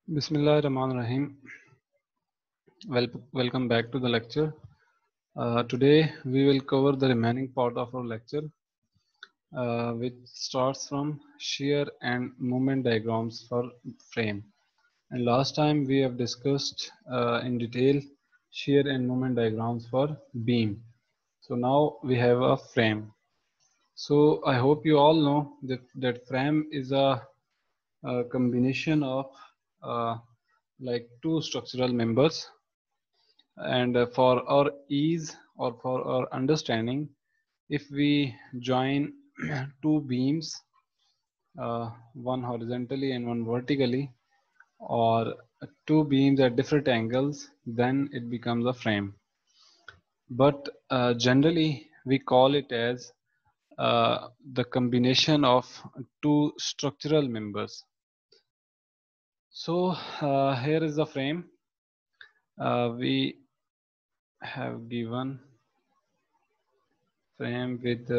Bismillahirrahmanirrahim. Welcome back to the lecture. Today we will cover the remaining part of our lecture, which starts from shear and moment diagrams for frame. And last time we have discussed in detail shear and moment diagrams for beam. So now we have a frame. So I hope you all know that frame is a combination of like two structural members, and for our ease or for our understanding, if we join two beams, one horizontally and one vertically, or two beams at different angles, then it becomes a frame. But generally we call it as the combination of two structural members. So here is the frame. We have given frame with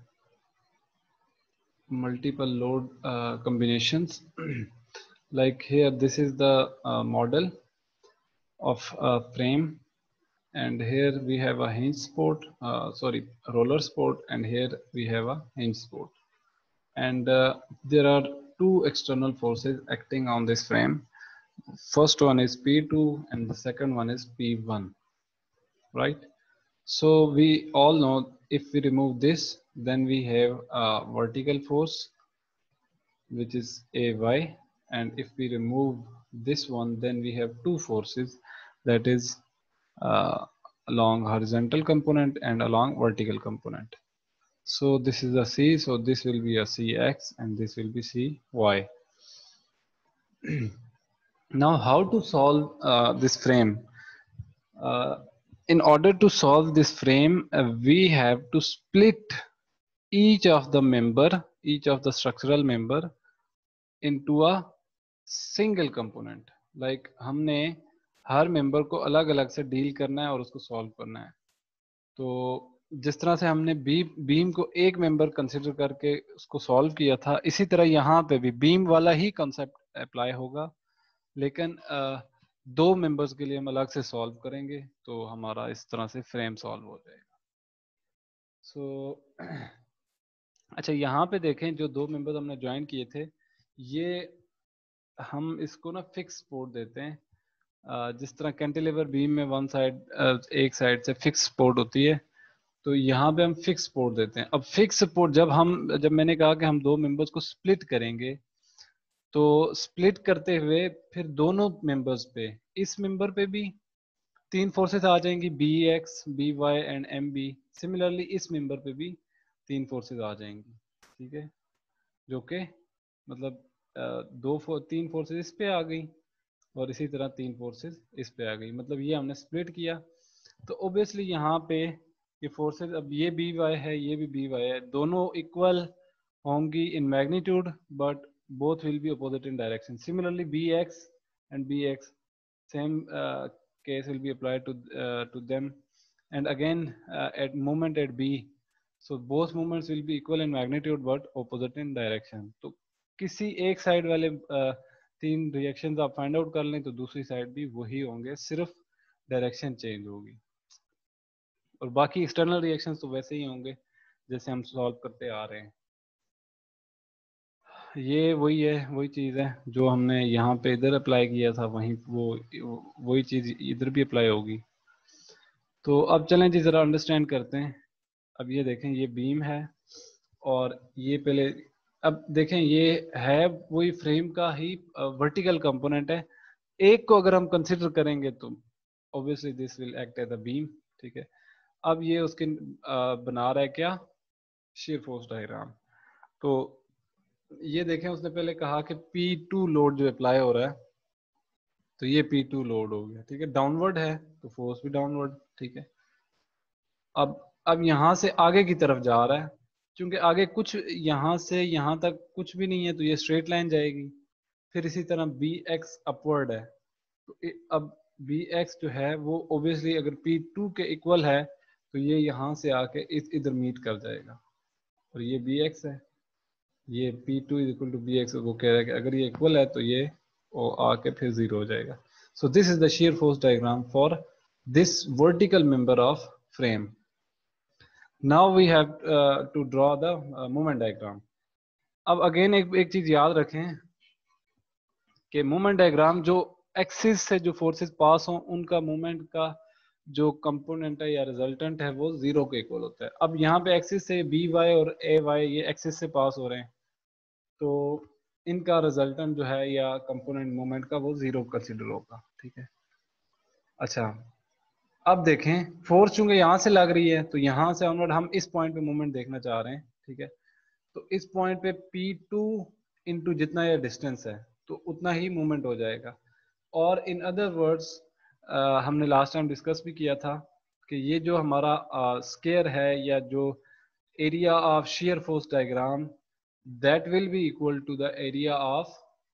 multiple load combinations. Like here, this is the model of a frame, and here we have a hinge support, roller support, and here we have a hinge support. And there are two external forces acting on this frame. First one is P2 and the second one is P1, right? So we all know if we remove this, then we have a vertical force, which is AY, and if we remove this one, then we have two forces, that is along horizontal component and along vertical component. So this is a C, so this will be a CX and this will be CY. Now how to solve this frame? In order to solve this frame, we have to split each of the structural member into a single component. Like हमने हर member को अलग अलग से deal करना है और उसको सॉल्व करना है. तो जिस तरह से हमने बीम को एक मेंबर कंसिडर करके उसको सॉल्व किया था, इसी तरह यहाँ पे भी बीम वाला ही कॉन्सेप्ट अप्लाई होगा, लेकिन दो मेंबर्स के लिए हम अलग से सॉल्व करेंगे, तो हमारा इस तरह से फ्रेम सॉल्व हो जाएगा. सो अच्छा, यहाँ पे देखें जो दो मेंबर्स हमने ज्वाइन किए थे, ये हम इसको ना फिक्स सपोर्ट देते हैं. जिस तरह कैंटिलीवर बीम में वन साइड एक साइड से फिक्स सपोर्ट होती है, तो यहाँ पे हम फिक्स सपोर्ट देते हैं. अब फिक्स सपोर्ट जब मैंने कहा कि हम दो मेंबर्स को स्प्लिट करेंगे, तो स्प्लिट करते हुए फिर दोनों मेंबर्स पे, इस मेंबर पे भी तीन फोर्सेस आ जाएंगी, B X, B Y and M B. Similarly इस मेंबर पे भी तीन फोर्सेस आ जाएंगी, ठीक है, जो कि मतलब तीन फोर्सेस इस पे आ गई और इसी तरह तीन फोर्सेस इस पे आ गई. मतलब ये हमने स्प्लिट किया, तो ऑब्वियसली यहाँ पे ये फोर्सेस, अब ये बी वाई है, ये भी बी वाई है, दोनों इक्वल होंगी in magnitude, but both will be opposite in direction. Similarly, bx and bx, same case will be applied to them. And again, at moment at b, so both moments will be equal in magnitude but opposite in direction. तो किसी एक side वाले तीन reactions आप find out कर लें, तो दूसरी साइड भी वही होंगे, सिर्फ डायरेक्शन चेंज होगी, और बाकी एक्सटर्नल रिएक्शंस तो वैसे ही होंगे जैसे हम सॉल्व करते आ रहे हैं. ये वही चीज़ है जो हमने यहाँ पे इधर अप्लाई किया था, वही चीज़ इधर भी अप्लाई होगी. तो अब चलें जी ज़रा अंडरस्टैंड करते हैं. अब ये देखें, ये बीम है और ये पहले, अब देखें ये है वही फ्रेम का ही वर्टिकल कंपोनेंट है. एक को अगर हम कंसिडर करेंगे तो obviously this will act as a beam, ठीक है. अब ये उसके बना रहा है क्या, shear फोर्स डायग्राम. तो ये देखें, उसने पहले कहा कि P2 लोड जो अप्लाई हो रहा है, तो ये P2 लोड हो गया, ठीक है, डाउनवर्ड है तो फोर्स भी डाउनवर्ड, ठीक है. अब यहाँ से आगे की तरफ जा रहा है, क्योंकि आगे कुछ यहाँ से यहाँ तक कुछ भी नहीं है, तो ये स्ट्रेट लाइन जाएगी. फिर इसी तरह BX अपवर्ड है, तो अब BX जो है वो ऑब्वियसली अगर P2 के इक्वल है, तो ये यहाँ से आके इधर मीट कर जाएगा, और ये BX है, ये P2 is equal to BX. वो कह रहा है कि अगर ये इक्वल है तो ये और आके फिर 0 हो जाएगा। So this is the shear force diagram for this vertical member of frame. Now we have to draw the moment diagram. अब अगेन एक चीज याद रखें कि मूवमेंट डायग्राम जो एक्सिस से जो फोर्सेस पास हों उनका मूवमेंट का जो कंपोनेंट है या रिजल्टेंट है वो 0 के इक्वल होता है। अब यहाँ पे एक्सिस से बी वाई और ए वाई ये एक्सिस से पास हो रहे हैं, तो इनका रिजल्टेंट जो है या कंपोनेंट मूवमेंट का वो 0 कंसिडर होगा। ठीक है, अच्छा अब देखें फोर्स चूंकि यहाँ से लग रही है तो यहाँ से ऑनवर्ड हम इस पॉइंट पे मूवमेंट देखना चाह रहे हैं। ठीक है, तो इस पॉइंट पे P2 इंटू जितना यह डिस्टेंस है तो उतना ही मूवमेंट हो जाएगा। और इन अदर वर्ड्स हमने लास्ट टाइम डिस्कस भी किया था कि ये जो हमारा स्केयर है या जो area of shear force diagram that will be equal to the area of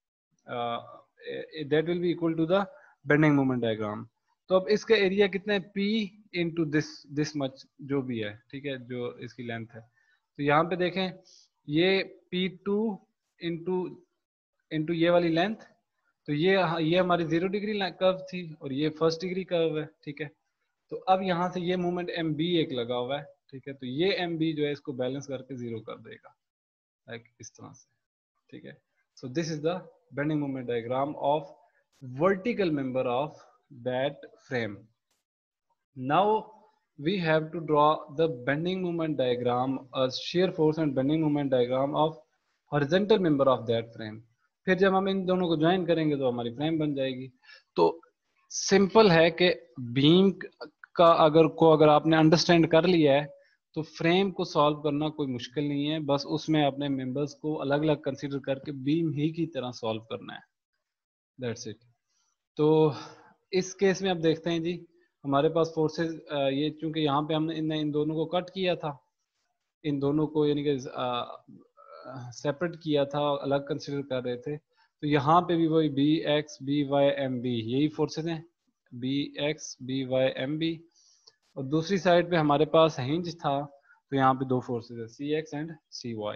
that will be equal to the bending moment diagram. तो अब इसका एरिया कितना है P इंटू दिस मच जो भी है। ठीक है, जो इसकी लेंथ है, तो यहाँ पे देखें ये P2 इंटू इंटू ये वाली लेंथ, तो ये हमारी 0 डिग्री कर्व थी और ये 1st डिग्री कर्व है। ठीक है, तो अब यहाँ से ये मूवमेंट MB एक लगा हुआ है। ठीक है, तो ये MB जो है इसको बैलेंस करके 0 कर देगा, लाइक इस तरह से। ठीक है, so this is the bending moment diagram of vertical member of that frame. Now we have to draw the bending moment diagram as shear force and bending moment diagram of horizontal member of that frame. फिर जब हम इन दोनों को join करेंगे तो हमारी frame बन जाएगी। तो सिंपल है कि बीम का अगर आपने अंडरस्टैंड कर लिया है तो फ्रेम को सॉल्व करना कोई मुश्किल नहीं है, बस उसमें अपने मेंबर्स को अलग अलग कंसीडर करके बीम ही की तरह सॉल्व करना है, दैट्स इट। तो इस केस में अब देखते हैं जी हमारे पास फोर्सेस ये चूंकि यहाँ पे हमने इन दोनों को कट किया था, इन दोनों को यानी कि सेपरेट किया था, अलग कंसीडर कर रहे थे, तो यहाँ पे भी वही B X B Y M B यही फोर्सेस हैं, B X B Y M B. और दूसरी साइड पे हमारे पास हिंज था तो यहाँ पे दो फोर्सेस है C X and C Y.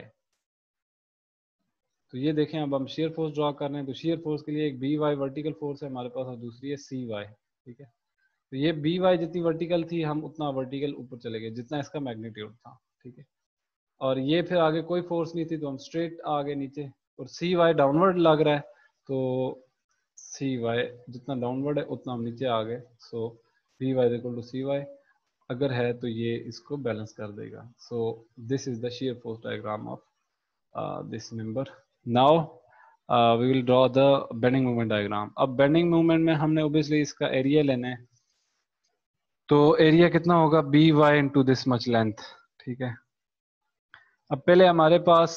तो ये देखें अब हम शेयर फोर्स ड्रॉ कर रहे हैं, तो शेयर फोर्स के लिए एक बी वाई वर्टिकल फोर्स है हमारे पास और दूसरी है सी वाई। ठीक है, तो ये बी वाई जितनी वर्टिकल थी हम उतना वर्टिकल ऊपर चले गए जितना इसका मैग्नीट्यूड था। ठीक है, और ये फिर आगे कोई फोर्स नहीं थी तो हम स्ट्रेट आ गए नीचे, और सी वाई डाउनवर्ड लग रहा है तो सी वाई जितना डाउनवर्ड है उतना हम नीचे आ गए। So B Y equal to C Y अगर है तो ये इसको बैलेंस कर देगा। So this is the shear force diagram of this member. Now we will draw the bending moment diagram. अब bending moment में हमने obviously इसका एरिया लेना है, तो एरिया कितना होगा B Y into this much length. ठीक है, अब पहले हमारे पास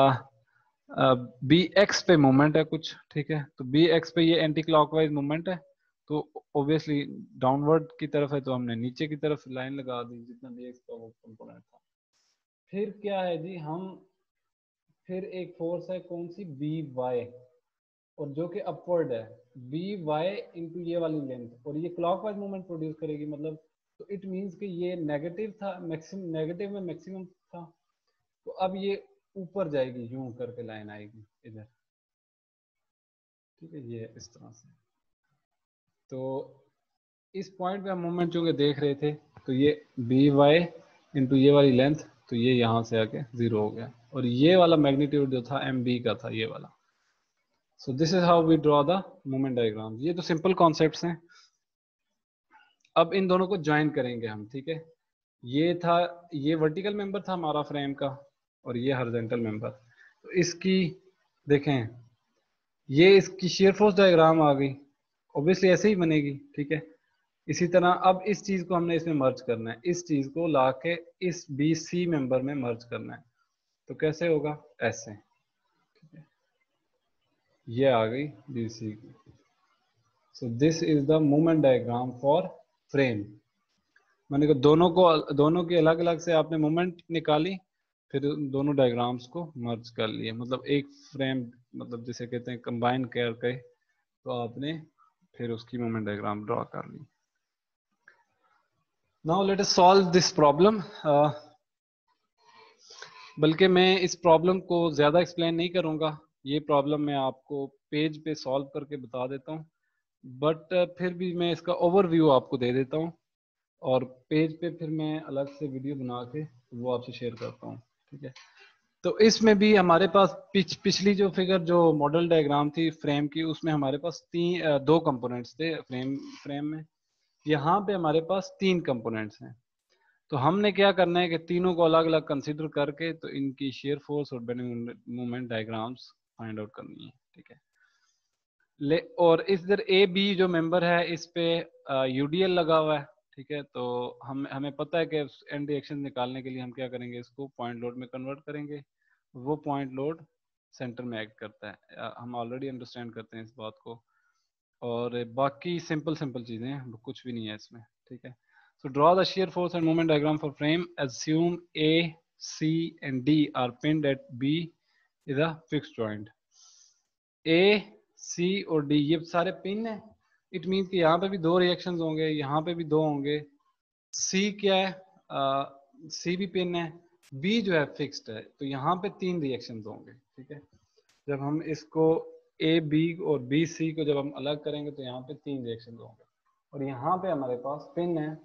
बी एक्स पे मोमेंट है कुछ। ठीक है, तो बी एक्स पे ये एंटी क्लॉकवाइज मोमेंट है, तो ऑब्वियसली डाउनवर्ड की तरफ है तो हमने नीचे की तरफ लाइन लगा दी जितना बी एक्स का वो कंपोनेंट था। फिर क्या है जी, हम फिर एक फोर्स है कौन सी बी वाई, और जो कि अपवर्ड है बी वाई इंटू ये वाली लेंथ, और ये क्लॉकवाइज मूवमेंट प्रोड्यूस करेगी मतलब, तो इट मींस कि ये नेगेटिव था, मैक्सिमम नेगेटिव में मैक्सिमम था, तो अब ये ऊपर जाएगी यूं करके लाइन आएगी इधर। ठीक है, ये इस तरह से। तो इस पॉइंट पे हम मूवमेंट चूंकि देख रहे थे तो ये बी वाई इंटू ये वाली लेंथ, तो ये यहाँ से आके 0 हो गया, और ये वाला मैग्नीट्यूड जो था एम बी का था ये वाला। So this is how we draw the movement diagram. ये तो सिंपल कॉन्सेप्ट्स हैं। अब इन दोनों को ज्वाइन करेंगे हम। ठीक है, ये था, ये वर्टिकल मेंबर था हमारा फ्रेम का और ये हॉरिजॉन्टल मेंबर, तो इसकी देखें ये इसकी शेयर फोर्स डायग्राम आ गई, ऑब्वियसली ऐसे ही बनेगी। ठीक है, इसी तरह अब इस चीज को हमने इसमें मर्ज करना है, इस चीज को लाके इस बी सी मेंबर में मर्ज करना है, तो कैसे होगा, ऐसे। ठीक है, ये आ गई बी सी की। So this is the movement diagram for frame. मैंने कहा दोनों की अलग अलग से आपने मूवमेंट निकाली, फिर दोनों डायग्राम्स को मर्ज कर लिए, मतलब एक फ्रेम, मतलब जिसे कहते हैं कंबाइन करके, तो आपने फिर उसकी मूवमेंट डायग्राम ड्रॉ कर ली। Now let us solve this problem. बल्कि मैं इस प्रॉब्लम को ज्यादा एक्सप्लेन नहीं करूंगा, ये प्रॉब्लम मैं आपको पेज पे सॉल्व करके बता देता हूँ, बट फिर भी मैं इसका ओवरव्यू आपको दे देता हूँ और पेज पे फिर मैं अलग से वीडियो बना के वो आपसे शेयर करता हूँ, ठीक है। तो इसमें भी हमारे पास पिछली जो फिगर जो मॉडल डायग्राम थी फ्रेम की, उसमें हमारे पास दो कंपोनेंट्स थे फ्रेम में। यहाँ पे हमारे पास 3 कंपोनेंट्स हैं। तो हमने क्या करना है कि तीनों को अलग अलग कंसीडर करके तो इनकी शेयर फोर्स और bending moment diagrams find out करनी है, ठीक है। और इधर ए बी जो मेंबर है इस पे यूडीएल लगा हुआ है, ठीक है। तो हमें पता है कि एंड रिएक्शन निकालने के लिए हम क्या करेंगे, इसको पॉइंट लोड में कन्वर्ट करेंगे। वो पॉइंट लोड सेंटर में एक्ट करता है, हम ऑलरेडी अंडरस्टैंड करते हैं इस बात को। और बाकी सिंपल चीजें हैं, कुछ भी नहीं है इसमें, ठीक है। So draw the shear force and moment diagram for frame. Assume A, C and D are pinned at B is a fixed joint. A, C और D ये सारे पिन है। इट मीन कि यहाँ पे भी 2 रिएक्शंस होंगे, यहाँ पे भी 2 होंगे। C क्या है, C भी पिन है। B जो है फिक्स्ड है, तो यहाँ पे 3 रिएक्शंस होंगे, ठीक है। जब हम इसको A, B और B, C को जब हम अलग करेंगे तो यहाँ पे 3 रिएक्शंस होंगे। और यहाँ पे हमारे पास पिन है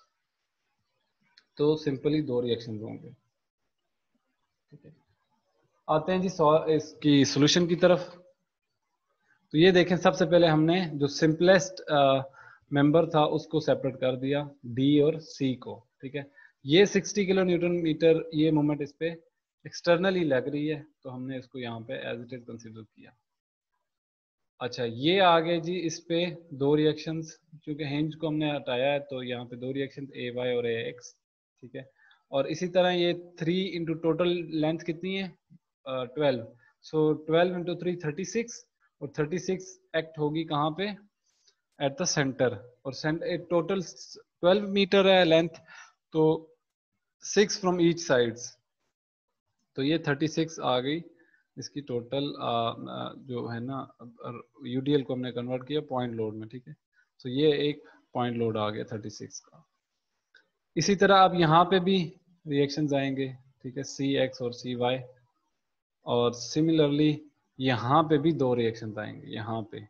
तो सिंपली 2 रिएक्शंस होंगे, ठीक है। आते हैं जी इसकी सॉल्यूशन की तरफ। तो ये देखें, सबसे पहले हमने जो सिंपलेस्ट मेंबर था उसको सेपरेट कर दिया, डी और सी को, ठीक है। ये 60 किलो न्यूटन मीटर ये मोमेंट इस पे एक्सटर्नली लग रही है, तो हमने इसको यहाँ पे एज इट इज कंसीडर किया। अच्छा, ये आ गए जी इस पे 2 रिएक्शंस, क्योंकि हिंज को हमने हटाया है तो यहाँ पे 2 रिएक्शंस ए वाई और ए एक्स, ठीक है। और इसी तरह ये 3 इंटू टोटल लेंथ कितनी है 12, सो 12 इंटू 3 36, और 36 एक्ट होगी कहाँ पे, एट द सेंटर। और टोटल 12 मीटर है लेंथ, तो 6 फ्रॉम ईच साइड्स, तो ये 36 आ गई इसकी टोटल जो है ना, यूडीएल को हमने कन्वर्ट किया पॉइंट लोड में, ठीक है। तो ये एक पॉइंट लोड आ गया 36 का। इसी तरह अब यहाँ पे भी रिएक्शंस आएंगे, ठीक है, सी एक्स और सी वाई। और सिमिलरली यहाँ पे भी 2 रिएक्शंस आएंगे, यहाँ पे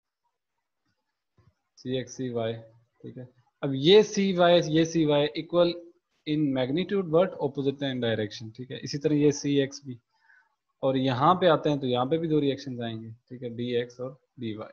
सी एक्स सी वाई, ठीक है। अब ये C Y equal in magnitude but opposite in direction, ठीक है। इसी तरह ये सी एक्स भी, और यहाँ पे आते हैं तो यहाँ पे भी 2 रिएक्शंस आएंगे, ठीक है, डी एक्स और डी वाई।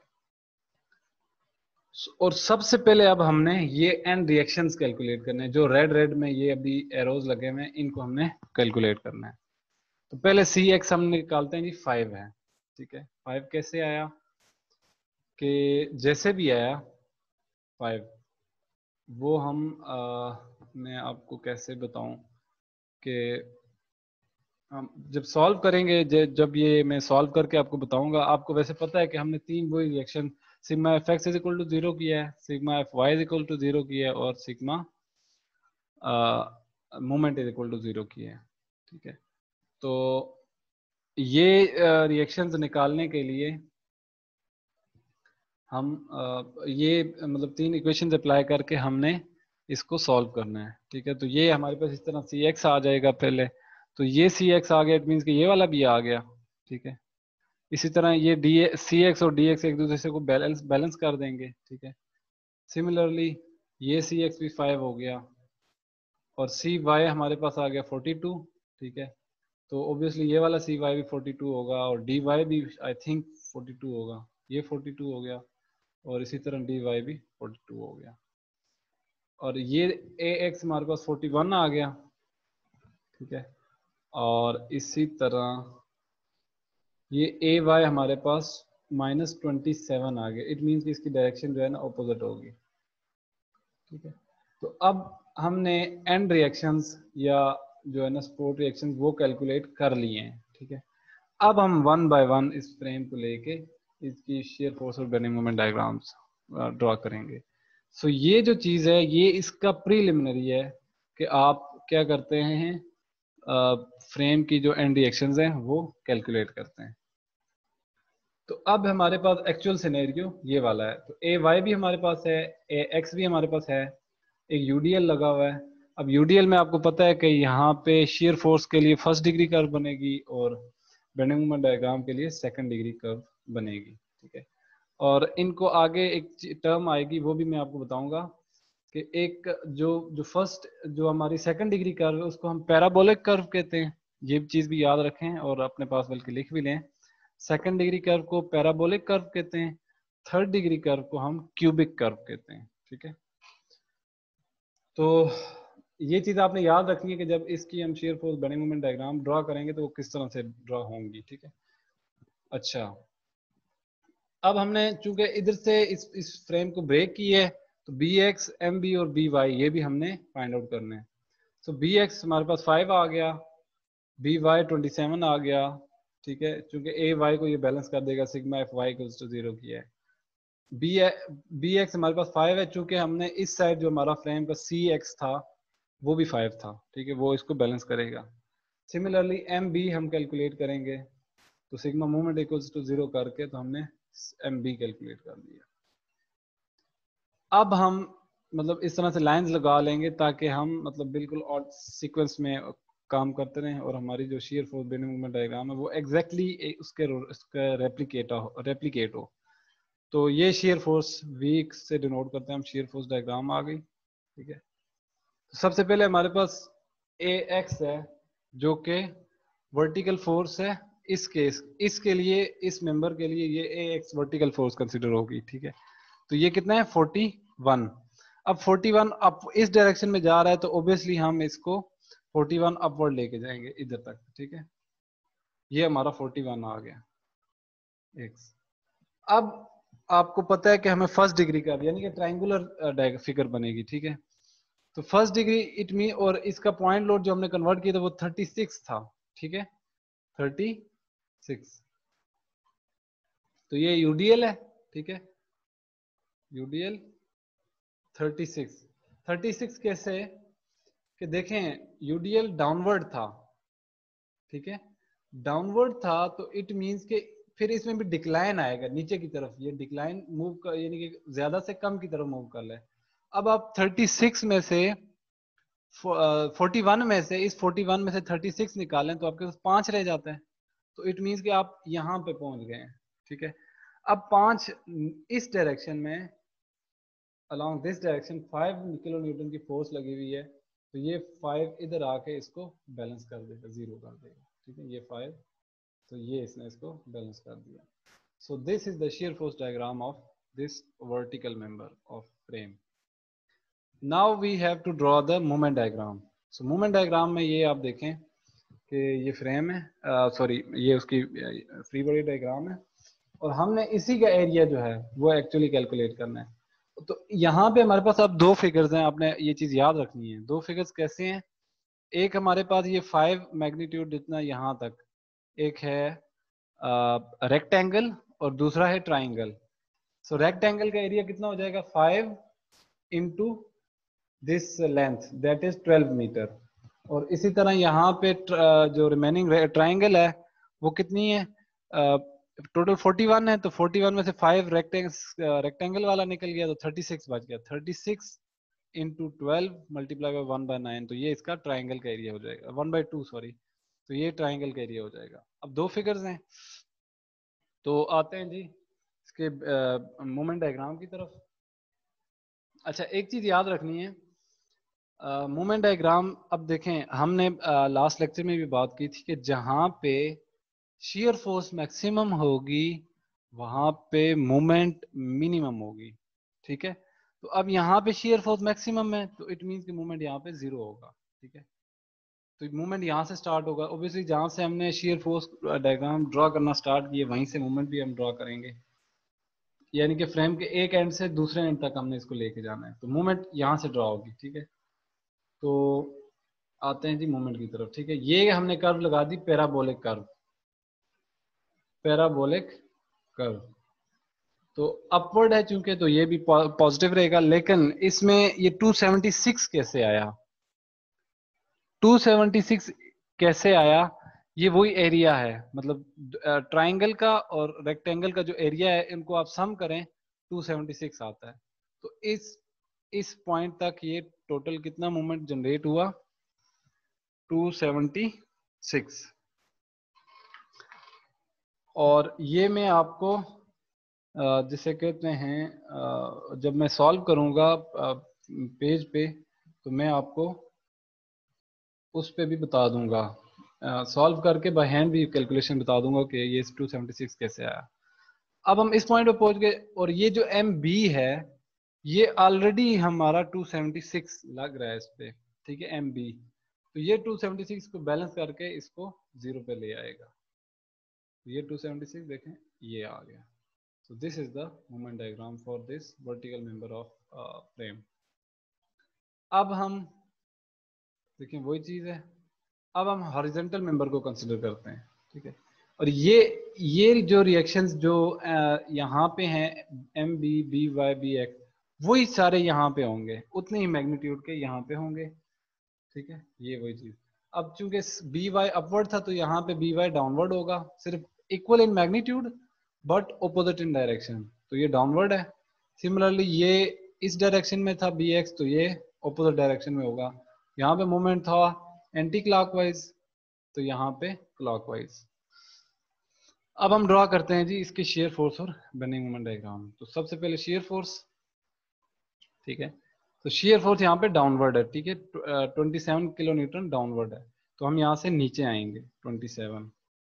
और सबसे पहले अब हमने ये एंड रिएक्शंस कैलकुलेट करने हैं, जो रेड में ये अभी एरोज लगे हुए हैं, इनको हमने कैलकुलेट करना है। तो पहले सी एक्स हम निकालते हैं जी, 5 है, ठीक है। 5 कैसे आया, कि जैसे भी आया 5, वो मैं आपको कैसे बताऊं कि हम जब सॉल्व करेंगे, जब ये मैं सॉल्व करके आपको बताऊंगा। आपको वैसे पता है कि हमने 3 वही reaction, sigma F X is equal to 0 किया है, sigma F Y is equal to 0 किया है, और sigma moment is equal to 0 किया है, ठीक है। तो ये रिएक्शंस निकालने के लिए हम ये मतलब 3 इक्वेशंस अप्लाई करके हमने इसको सॉल्व करना है, ठीक है। तो ये हमारे पास इस तरह सी एक्स आ जाएगा पहले, तो ये सी एक्स आ गया, इट मीन्स कि ये वाला भी आ गया, ठीक है। इसी तरह ये डी सी एक्स और डी एक्स एक दूसरे को बैलेंस कर देंगे, ठीक है। सिमिलरली ये सी एक्स भी 5 हो गया, और सी वाई हमारे पास आ गया 42, ठीक है। तो ऑब्वियसली ये वाला सी वाई भी 42 होगा, और डी वाई भी आई थिंक 42 होगा, ये 42 हो गया, और इसी तरह डी वाई भी 42 हो गया। और ये ए एक्स हमारे पास 41 आ गया, ठीक है। और इसी तरह ये ए वाई हमारे पास -27 आ गया, इट मीन्स कि इसकी डायरेक्शन जो है ना अपोजिट होगी, ठीक है। तो अब हमने एंड रिएक्शंस या जो है ना सपोर्ट रिएक्शंस वो कैलकुलेट कर लिए हैं, ठीक है। अब हम 1 बाय 1 इस फ्रेम को लेके इसकी शेयर फोर्स और बेंडिंग मोमेंट डायग्राम्स ड्रॉ करेंगे। सो ये जो चीज़ है ये इसका प्रीलिमिनरी है कि आप क्या करते हैं, फ्रेम की जो एंड रिएक्शंस हैं वो कैलकुलेट करते हैं। तो अब हमारे पास एक्चुअल सिनेरियो ये वाला है। तो ए वाई भी हमारे पास है, ए एक्स भी हमारे पास है, एक यूडीएल लगा हुआ है। अब यूडीएल में आपको पता है कि यहाँ पे शेयर फोर्स के लिए 1st डिग्री कर्व बनेगी और बेंडिंग मोमेंट डायग्राम के लिए 2nd डिग्री कर्व बनेगी, ठीक है। और इनको आगे एक टर्म आएगी, वो भी मैं आपको बताऊंगा कि एक जो फर्स्ट जो हमारी सेकंड डिग्री कर्व है उसको हम पैराबोलिक कर्व कहते हैं। ये चीज भी याद रखें और अपने पास बल्कि लिख भी लें। सेकंड डिग्री कर्व को पैराबोलिक कर्व कहते हैं, थर्ड डिग्री कर्व को हम क्यूबिक कर्व कहते हैं, ठीक है। तो ये चीज आपने याद रखनी है कि जब इसकी हम shear force bending moment diagram draw करेंगे तो वो किस तरह से ड्रॉ होंगी, ठीक है। अच्छा, अब हमने चूंकि इधर से इस फ्रेम को ब्रेक की है तो बी एक्स एम बी और बी वाई ये भी हमने फाइंड आउट करने हैं। तो बी एक्स हमारे पास 5 आ गया, बी वाई 27 आ गया, ठीक है, चूंकि ए वाई को ये बैलेंस कर देगा, sigma F Y equals to 0 किया है। बी एक्स हमारे पास 5 है, चूंकि हमने इस साइड जो हमारा फ्रेम का सी एक्स था वो भी 5 था, ठीक है, वो इसको बैलेंस करेगा। सिमिलरली एम बी हम कैलकुलेट करेंगे, तो सिग्मा मूवमेंट इक्वल्स टू 0 करके तो हमने एम बी कैलकुलेट कर दिया। अब हम मतलब इस तरह से लाइंस लगा लेंगे ताकि हम मतलब बिल्कुल और सीक्वेंस में काम करते रहें और हमारी जो shear force bending moment diagram है वो एग्जैक्टली उसके रेप्लिकेट हो। तो ये शेयर फोर्स वीक से डिनोट करते हैं हम, शेयर फोर्स डायग्राम आ गई, ठीक है। तो सबसे पहले हमारे पास ए एक्स है जो कि वर्टिकल फोर्स है, इसके लिए इस मेंबर के लिए ये A X vertical force consider होगी, ठीक है। तो ये कितना है 41। अब 41 अप इस डायरेक्शन में जा रहा है तो ऑब्वियसली हम इसको 41 अपवर्ड लेके जाएंगे इधर तक, ठीक है। ये हमारा 41 आ गया एक्स। अब आपको पता है कि हमें फर्स्ट डिग्री का यानी कि ट्रायंगुलर फिगर बनेगी, ठीक है। तो फर्स्ट डिग्री इट मीन और इसका पॉइंट लोड जो हमने कन्वर्ट किया था वो 36 था, ठीक है, 36। तो ये यूडीएल है, ठीक है, यूडीएल 36 कैसे कि देखें यूडीएल डाउनवर्ड था, ठीक है, डाउनवर्ड था तो इट मींस कि फिर इसमें भी डिक्लाइन आएगा नीचे की तरफ, ये डिक्लाइन मूव कर यानी कि ज्यादा से कम की तरफ मूव कर ले। अब आप 36 में से 41 में से इस 41 में से 36 निकालें तो आपके पास 5 रह जाता है, तो इट मींस कि आप यहाँ पे पहुंच गए हैं, ठीक है। अब 5 इस डायरेक्शन में along this direction 5 kilo newton की फोर्स लगी हुई है, तो ये 5 इधर आके इसको बैलेंस कर देगा, 0 कर देगा, ठीक है, ये 5, तो ये इसने इसको बैलेंस कर दिया। So this is the shear force diagram of this vertical member of frame. Now we have to draw the moment diagram. So moment diagram में ये आप देखें कि ये फ्रेम है, सॉरी ये उसकी फ्री बॉडी डायग्राम है और हमने इसी का एरिया जो है वो एक्चुअली कैलकुलेट करना है। तो यहाँ पे हमारे पास अब दो फिगर्स हैं, आपने ये चीज याद रखनी है। दो फिगर्स कैसे हैं, एक हमारे पास ये 5 मैग्नीट्यूड जितना यहाँ तक, एक है रेक्टेंगल और दूसरा है ट्राइंगल। सो रेक्टेंगल का एरिया कितना हो जाएगा 5 into this length that is 12 metre. और इसी तरह यहाँ पे जो रिमेनिंग ट्राइंगल है वो कितनी है, टोटल 41 है, तो 41 में से 5 रेक्टेंगल वाला निकल गया तो 36 बच गया। 36 इंटू 12 मल्टीप्लाई बाय 1/9, तो ये इसका ट्राइंगल का एरिया हो जाएगा, 1/2 सॉरी, तो ये ट्राइंगल का एरिया हो जाएगा। अब दो फिगर्स हैं तो आते हैं जी इसके मोमेंट डायग्राम की तरफ। अच्छा, एक चीज याद रखनी है, मोमेंट डायग्राम, अब देखें हमने लास्ट लेक्चर में भी बात की थी कि जहां पे शेयर फोर्स मैक्सिमम होगी वहां पे मोमेंट मिनिमम होगी, ठीक है। तो अब यहाँ पे शेयर फोर्स मैक्सिमम है तो इट मींस कि मोमेंट यहाँ पे 0 होगा, ठीक है। तो मूवमेंट यहाँ से स्टार्ट होगा, ऑब्वियसली जहाँ से हमने शेयर फोर्स डायग्राम ड्रॉ करना स्टार्ट किए वहीं से मूवमेंट भी हम ड्रॉ करेंगे, यानी कि फ्रेम के एक एंड से दूसरे एंड तक हमने इसको लेके जाना है, तो मूवमेंट यहाँ से ड्रॉ होगी, ठीक है। तो आते हैं जी मूवमेंट की तरफ, ठीक है। ये हमने कर्व लगा दी पैराबोलिक कर्व, पैराबोलिक कर्व, तो अपवर्ड है चूंकि तो ये भी पॉजिटिव रहेगा, लेकिन इसमें ये 276 कैसे आया, 276 कैसे आया, ये वही एरिया है, मतलब ट्राइंगल का और रेक्टेंगल का जो एरिया है इनको आप सम करें 276 आता है। तो इस पॉइंट तक ये टोटल कितना मूवमेंट जनरेट हुआ 276। और ये मैं आपको जिसे कहते हैं जब मैं सॉल्व करूंगा पेज पे, तो मैं आपको उस पे भी बता दूंगा, सॉल्व करके बाय हैंड भी कैलकुलेशन बता दूंगा कि ये 276 कैसे आया। अब हम इस पॉइंट पे पहुंच गए और ये जो एम बी है ये ऑलरेडी हमारा 276 लग रहा है इस पे, ठीक है, एम बी। तो ये 276 को बैलेंस करके इसको 0 पे ले आएगा। तो ये 276 देखें ये आ गया। So this is the movement diagram for this vertical member of frame. अब हम देखिए वही चीज है, अब हम हॉरिजॉन्टल मेंबर को कंसीडर करते हैं, ठीक है। और ये जो रिएक्शंस जो यहाँ पे हैं M B B Y B X, वही सारे यहाँ पे होंगे, उतने ही मैग्नीट्यूड के यहाँ पे होंगे, ठीक है। ये वही चीज, अब चूंकि बी वाई अपवर्ड था तो यहाँ पे बी वाई डाउनवर्ड होगा, सिर्फ equal in magnitude but opposite in direction, तो ये डाउनवर्ड है। सिमिलरली ये इस डायरेक्शन में था बी एक्स, तो ये ओपोजिट डायरेक्शन में होगा। यहाँ पे मोमेंट था एंटी क्लॉकवाइज, तो यहाँ पे क्लॉकवाइज। अब हम ड्रॉ करते हैं जी इसके शेयर फोर्स और बेंडिंग मोमेंट डायग्राम। तो सबसे पहले शेयर फोर्स, ठीक है। तो शेयर फोर्स यहाँ पे डाउनवर्ड है, ठीक है, 27 किलो न्यूटन डाउनवर्ड है। तो हम यहाँ से नीचे आएंगे 27,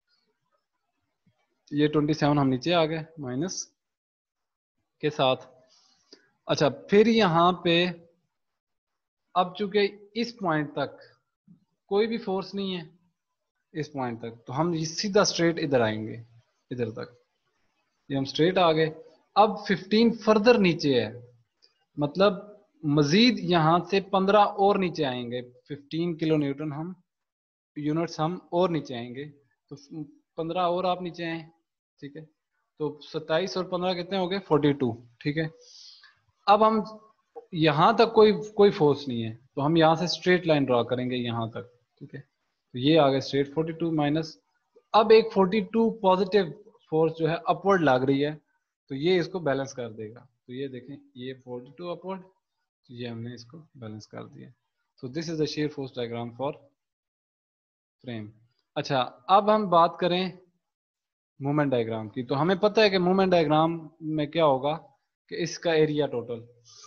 ये 27 हम नीचे आ गए माइनस के साथ। अच्छा, फिर यहाँ पे अब चूंकि इस पॉइंट तक कोई भी फोर्स नहीं है इस पॉइंट तक, तो हम सीधा स्ट्रेट इधर आएंगे, इधर तक ये हम स्ट्रेट आ गए। अब 15 फर्दर नीचे है, मतलब मजीद यहां से 15 और नीचे आएंगे, 15 किलो न्यूटन हम यूनिट्स हम और नीचे आएंगे, तो 15 और आप नीचे आए, ठीक है। तो 27 और 15 कितने हो गए 42, ठीक है। अब हम यहां तक कोई फोर्स नहीं है, तो हम यहां से स्ट्रेट लाइन ड्रॉ करेंगे यहां तक, ठीक है। तो ये आ गया स्ट्रेट 42 माइनस, अब एक 42 पॉजिटिव फोर्स जो है अपवर्ड लग रही है, तो ये इसको बैलेंस कर देगा। तो ये देखें ये 42 अपवर्ड, तो ये हमने इसको बैलेंस कर दिया। So this is the shear force diagram for frame. अच्छा, अब हम बात करें मूवमेंट डायग्राम की। तो हमें पता है कि मूवमेंट डायग्राम में क्या होगा कि इसका एरिया टोटल,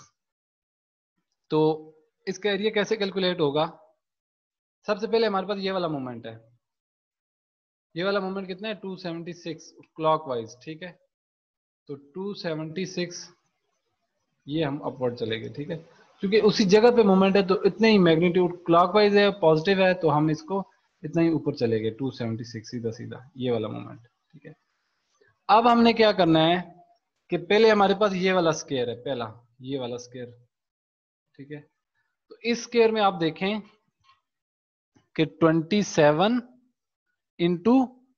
तो इसका एरिया कैसे कैलकुलेट होगा। सबसे पहले हमारे पास ये वाला मोमेंट है, ये वाला मोमेंट कितना है 276 क्लॉकवाइज, ठीक है। तो 276 ये हम अपवर्ड चलेंगे, ठीक है, क्योंकि उसी जगह पे मोमेंट है, तो इतने ही मैग्नीट्यूड क्लॉकवाइज है पॉजिटिव है, तो हम इसको इतना ही ऊपर चलेंगे 276 सीधा सीधा ये वाला मोमेंट, ठीक है। अब हमने क्या करना है कि पहले हमारे पास ये वाला स्केयर है, पहला ये वाला स्केयर, ठीक है। तो इस स्केयर में आप देखें कि 27 इंटू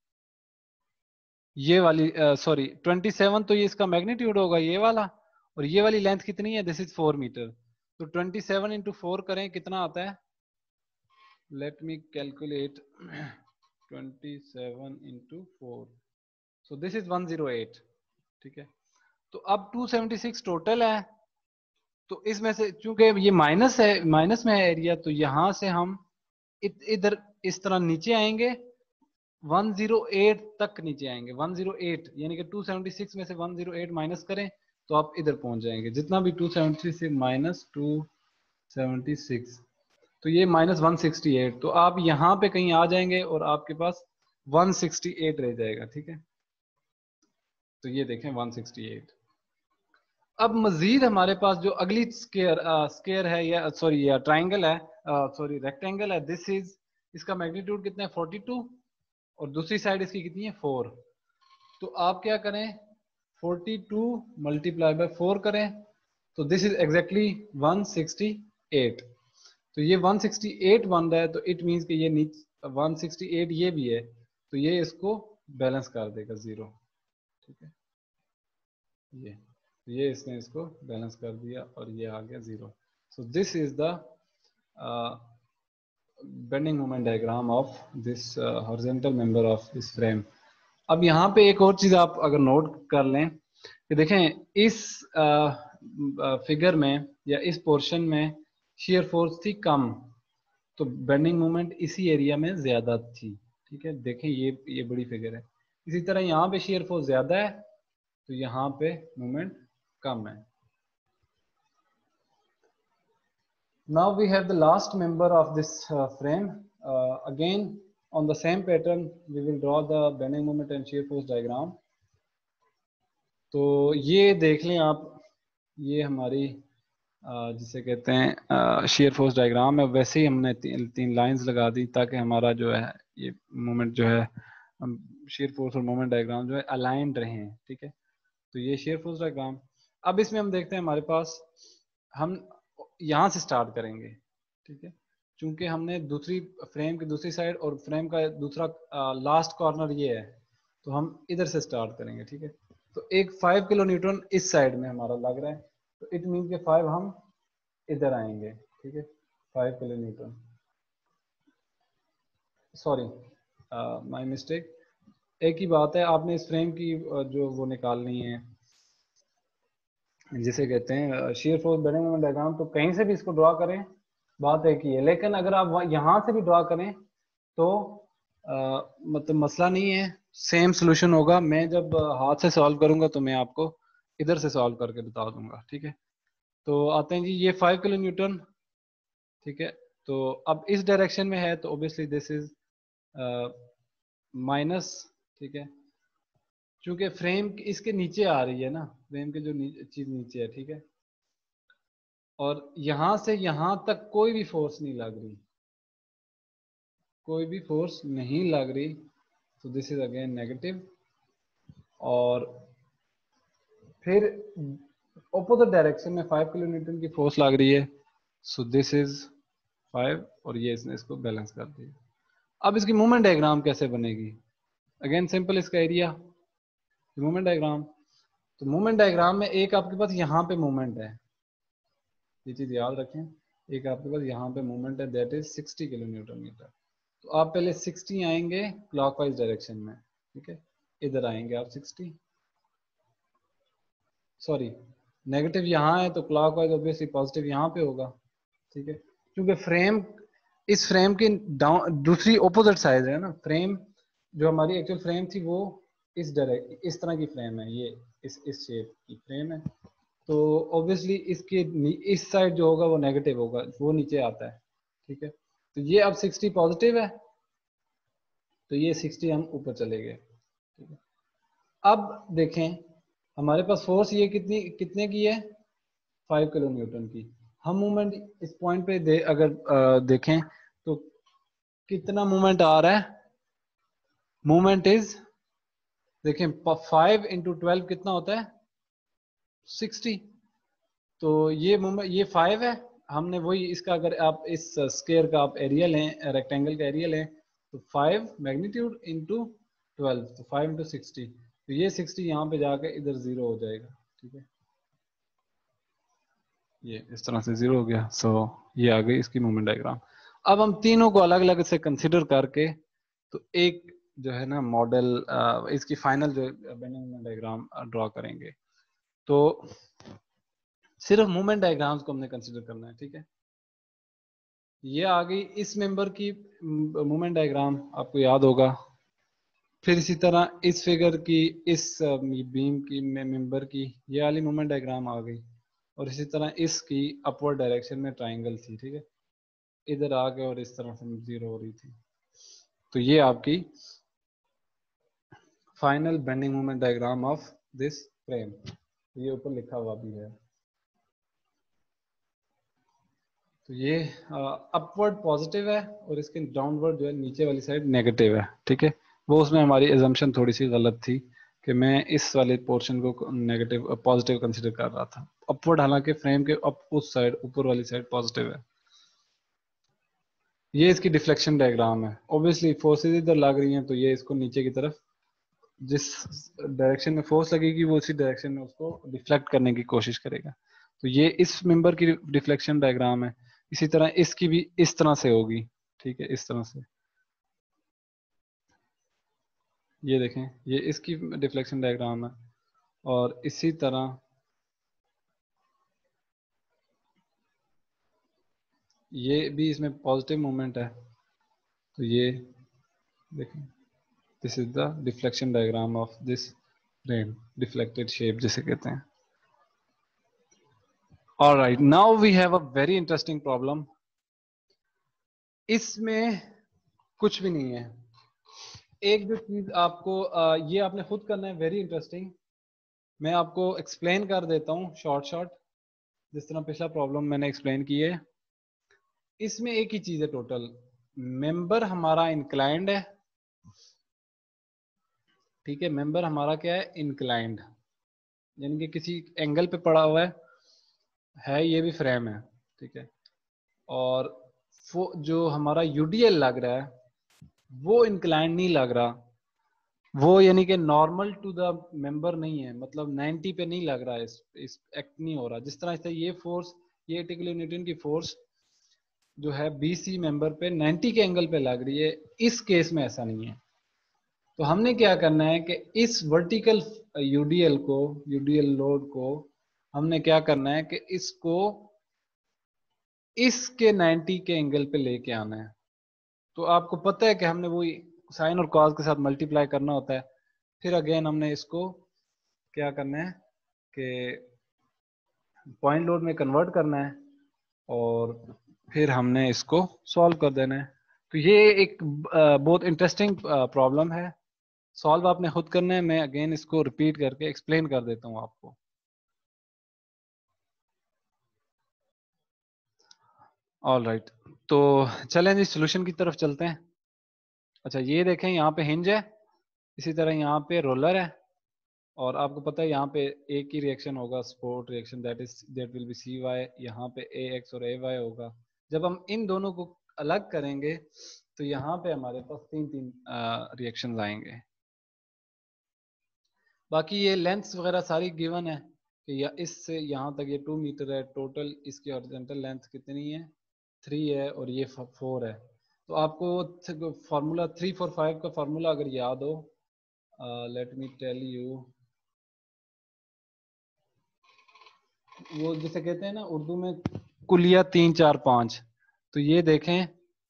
ये वाली सॉरी 27, तो ये इसका मैग्नीट्यूड होगा ये वाला, और ये वाली लेंथ कितनी है, दिस इज 4 मीटर। तो 27 इंटू 4 करें कितना आता है, let me calculate 27 into 4, so this is 108, ठीक है। तो अब 276 टोटल है, तो इसमें से चूंकि ये माइनस है, माइनस में है एरिया, तो यहां से हम इधर इस तरह नीचे आएंगे 108 तक नीचे आएंगे, 108 यानी कि 276 में से 108 माइनस करें तो आप इधर पहुंच जाएंगे, जितना भी 276 माइनस 276, तो ये माइनस 168, तो आप यहाँ पे कहीं आ जाएंगे और आपके पास 168 रह जाएगा, ठीक है। तो ये देखें 168। अब मजीद हमारे पास जो अगली स्केयर है या सॉरी या ट्राइंगल है, सॉरी रेक्टेंगल है, दिस इज इसका मैग्नीट्यूड कितना है 42 और दूसरी साइड इसकी कितनी है 4। तो आप क्या करें 42 मल्टीप्लाई बाय 4 करें, तो दिस इज एग्जैक्टली 168। तो ये 168 बन रहा है, तो इट मीन्स कि ये नीचे 168 ये भी है, तो ये इसको बैलेंस कर देगा 0, ठीक है। ये इसने इसको बैलेंस कर दिया और ये आ गया 0। So this is the bending moment diagram of this horizontal member of this frame. अब यहाँ पे एक और चीज आप अगर नोट कर लें कि देखें इस फिगर में या इस पोर्शन में शियर फोर्स थी कम, तो बेंडिंग मोमेंट इसी एरिया में ज्यादा थी, ठीक है। देखें ये बड़ी फिगर है, इसी तरह यहाँ पे शेयर फोर्स ज्यादा है तो यहाँ पे मोमेंट कम है। Now we have the last member of this frame. Again on the same pattern we will draw the bending moment and shear force diagram. तो ये देख लें आप, ये हमारी जिसे कहते हैं शेयर फोर्स डायग्राम है। वैसे ही हमने तीन लाइंस लगा दी ताकि हमारा जो है ये मोमेंट जो है शेयर फोर्स और मोमेंट डायग्राम जो है अलाइंड रहे हैं, ठीक है। तो ये शेयर फोर्स डायग्राम। अब इसमें हम देखते हैं हमारे पास, हम यहाँ से स्टार्ट करेंगे, ठीक है। चूंकि हमने दूसरी फ्रेम की दूसरी साइड और फ्रेम का दूसरा लास्ट कॉर्नर ये है, तो हम इधर से स्टार्ट करेंगे, ठीक है। तो एक 5 किलो न्यूटन इस साइड में हमारा लग रहा है, तो इट मीन के 5 हम इधर आएंगे, ठीक है। 5 kilo newton, sorry my mistake. एक ही बात है, आपने इस फ्रेम की जो वो निकालनी है जिसे कहते हैं shear force bending moment diagram, तो कहीं से भी इसको ड्रॉ करें, बात एक ही है। लेकिन अगर आप यहाँ से भी ड्रॉ करें तो मतलब मसला नहीं है, सेम सोल्यूशन होगा। मैं जब हाथ से सॉल्व करूंगा तो मैं आपको इधर से सॉल्व करके बता दूंगा, ठीक है। तो आते हैं जी, ये 5 किलो न्यूटन, ठीक है। तो अब इस डायरेक्शन में है तो ऑब्वियसली दिस इज माइनस, ठीक है। चूंकि फ्रेम इसके नीचे आ रही है ना, फ्रेम के जो चीज नीचे है, ठीक है। और यहां से यहां तक कोई भी फोर्स नहीं लग रही, कोई भी फोर्स नहीं लग रही, तो दिस इज अगेन नेगेटिव। और फिर ऑपोजिट डायरेक्शन में 5 किलो न्यूटन की फोर्स लग रही है, सो दिस इज 5, और ये इसने इसको बैलेंस कर दिया। अब इसकी मूवमेंट डायग्राम कैसे बनेगी? अगेन सिंपल, इसका एरिया, मूवमेंट डायग्राम। तो मूवमेंट डायग्राम में एक आपके पास यहाँ पे मूवमेंट है, ये चीज याद रखें, एक आपके पास यहाँ पे मूवमेंट है, that is 60 kilo newton metre. तो आप पहले 60 आएंगे क्लॉकवाइज डायरेक्शन में, ठीक है। इधर आएंगे आप 60, सॉरी नेगेटिव यहाँ है तो क्लॉकवाइज ऑब्वियसली पॉजिटिव यहाँ पे होगा, ठीक है। क्योंकि फ्रेम, इस फ्रेम की डाउन दूसरी ऑपोजिट साइड है ना, फ्रेम जो हमारी एक्चुअल फ्रेम थी वो इस तरह की फ्रेम है, ये इस शेप की फ्रेम है। तो ऑब्वियसली इसके इस साइड जो होगा वो नेगेटिव होगा, वो नीचे आता है, ठीक है। तो ये अब 60 पॉजिटिव है, तो ये 60 हम ऊपर चले गए, ठीक है। अब देखें हमारे पास फोर्स ये कितने की है, 5 किलो न्यूटन की। हम मूवमेंट इस पॉइंट पे अगर देखें तो कितना मूवमेंट आ रहा है, मूवमेंट इज, देखें 5 इंटू 12 कितना होता है, 60। तो ये मूवमेंट, ये 5 है, हमने वही इसका, अगर आप इस स्क्वायर का आप एरिया लें, रेक्टेंगल का एरिया लें, तो 5 मैग्नीट्यूड इंटू 12, तो 5 इंटू 60, तो ये 60 यहाँ पे जाकर इधर 0 हो जाएगा, ठीक है। ये इस तरह से 0 हो गया। सो ये आ गई इसकी मूवमेंट डायग्राम। अब हम तीनों को अलग अलग से कंसिडर करके तो एक जो है ना मॉडल, इसकी फाइनल जो बेंडिंग मूवमेंट डायग्राम ड्रॉ करेंगे। तो सिर्फ मूवमेंट डायग्राम्स को हमने कंसिडर करना है, ठीक है। ये आ गई इस मेंबर की मूवमेंट डायग्राम, आपको याद होगा। फिर इसी तरह इस फिगर की, इस बीम की मेंबर की ये वाली मूवमेंट डायग्राम आ गई। और इसी तरह इसकी अपवर्ड डायरेक्शन में ट्राइंगल थी, ठीक है, इधर आ गए और इस तरह से 0 हो रही थी। तो ये आपकी final bending moment diagram of this frame, ये ऊपर लिखा हुआ भी है। तो ये अपवर्ड पॉजिटिव है और इसके डाउनवर्ड जो है नीचे वाली साइड नेगेटिव है, ठीक है। वो उसमें हमारी एजम्पशन थोड़ी सी गलत थी कि मैं इस वाले पोर्शन को नेगेटिव पॉजिटिव कंसीडर कर रहा था। अपवर्ड हालांकि फ्रेम के उस साइड ऊपर वाली साइड पॉजिटिव है। ये इसकी डिफ्लेक्शन डायग्राम है। ऑब्वियसली फोर्सेज इधर लग रही हैं तो ये इसको नीचे की तरफ, जिस डायरेक्शन में फोर्स लगेगी वो उसी डायरेक्शन में उसको डिफ्लेक्ट करने की कोशिश करेगा। तो ये इस मेंबर की डिफ्लेक्शन डायग्राम है। इसी तरह इसकी भी इस तरह से होगी, ठीक है, इस तरह से। ये देखें, ये इसकी डिफ्लेक्शन डायग्राम है। और इसी तरह ये भी, इसमें पॉजिटिव मोमेंट है, तो ये देखें, this is the deflection diagram of this plane, deflected shape जिसे कहते हैं। Alright, now we have a very interesting problem. इसमें कुछ भी नहीं है। एक जो चीज आपको ये आपने खुद करना है, वेरी इंटरेस्टिंग। मैं आपको एक्सप्लेन कर देता हूँ शॉर्ट शॉर्ट, जिस तरह पिछला प्रॉब्लम मैंने एक्सप्लेन की है। इसमें एक ही चीज है टोटल, मेंबर हमारा इंक्लाइंड है, ठीक है। मेंबर हमारा क्या है, इंक्लाइंड, यानी कि किसी एंगल पे पड़ा हुआ है, ये भी फ्रेम है, ठीक है। और जो हमारा यूडीएल लग रहा है वो इंक्लाइंड नहीं लग रहा, वो यानी कि नॉर्मल टू द मेंबर नहीं है, मतलब 90 पे नहीं लग रहा है, इस एक्ट नहीं हो रहा। जिस तरह से ये फोर्स, ये 80 किलो न्यूटन की फोर्स जो है बीसी मेंबर पे 90 के एंगल पे लग रही है, इस केस में ऐसा नहीं है। तो हमने क्या करना है कि इस वर्टिकल यूडीएल को, यूडीएल लोड को हमने क्या करना है कि इसको इसके 90 के एंगल पे लेके आना है। तो आपको पता है कि हमने वो साइन और कॉस के साथ मल्टीप्लाई करना होता है। फिर अगेन हमने इसको क्या करना है कि पॉइंट लोड में कन्वर्ट करना है और फिर हमने इसको सॉल्व कर देना है। तो ये एक बहुत इंटरेस्टिंग प्रॉब्लम है, सॉल्व आपने खुद करना है। मैं अगेन इसको रिपीट करके एक्सप्लेन कर देता हूँ आपको। ऑल राइट, तो चलें जी सॉल्यूशन की तरफ चलते हैं। अच्छा, ये देखें यहाँ पे हिंज है, इसी तरह यहाँ पे रोलर है, और आपको पता है यहाँ पे एक ही रिएक्शन होगा, support reaction, that will be C Y. यहाँ पे ए एक्स और ए वाई होगा। जब हम इन दोनों को अलग करेंगे तो यहाँ पे हमारे पास तीन तीन रिएक्शन आएंगे। बाकी ये लेंथ्स वगैरह सारी गिवन है कि इससे यहाँ तक ये 2 मीटर है टोटल, इसकी हॉरिजॉन्टल लेंथ कितनी है, 3 है, और ये 4 है। तो आपको फार्मूला 345 का फार्मूला अगर याद हो, लेट मी टेल यू, वो जिसे कहते हैं ना उर्दू में कुलिया 3 4 5। तो ये देखें,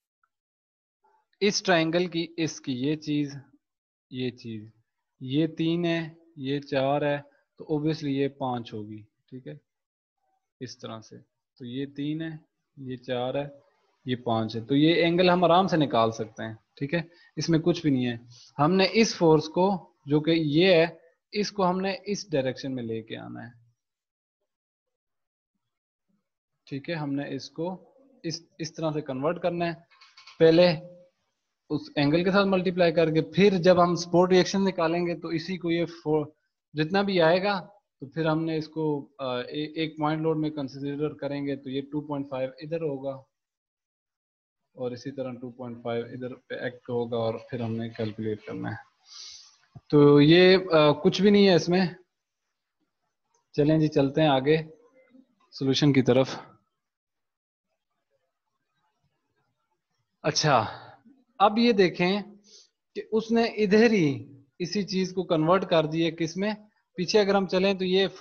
इस ट्रायंगल की, इसकी ये चीज, ये चीज, ये 3 है, ये 4 है, तो ऑब्वियसली ये 5 होगी, ठीक है, इस तरह से। तो ये 3 है, ये 4 है, ये 5 है। तो ये एंगल हम आराम से निकाल सकते हैं, ठीक है, इसमें कुछ भी नहीं है। हमने इस फोर्स को, जो कि ये है, इसको हमने इस डायरेक्शन में लेके आना है, ठीक है। हमने इसको इस तरह से कन्वर्ट करना है, पहले उस एंगल के साथ मल्टीप्लाई करके, फिर जब हम स्पोर्ट रिएक्शन निकालेंगे तो इसी को ये जितना भी आएगा, तो फिर हमने इसको एक पॉइंट लोड में कंसीडर करेंगे, तो ये 2.5 इधर होगा और इसी तरह 2.5 इधर पे एक्ट होगा, और फिर हमने कैलकुलेट करना है। तो ये कुछ भी नहीं है इसमें। चलें जी, चलते हैं आगे सॉल्यूशन की तरफ। अच्छा, अब ये देखें कि उसने इधर ही इसी चीज को कन्वर्ट कर दिया किसमें, पीछे अगर हम चलें तो ये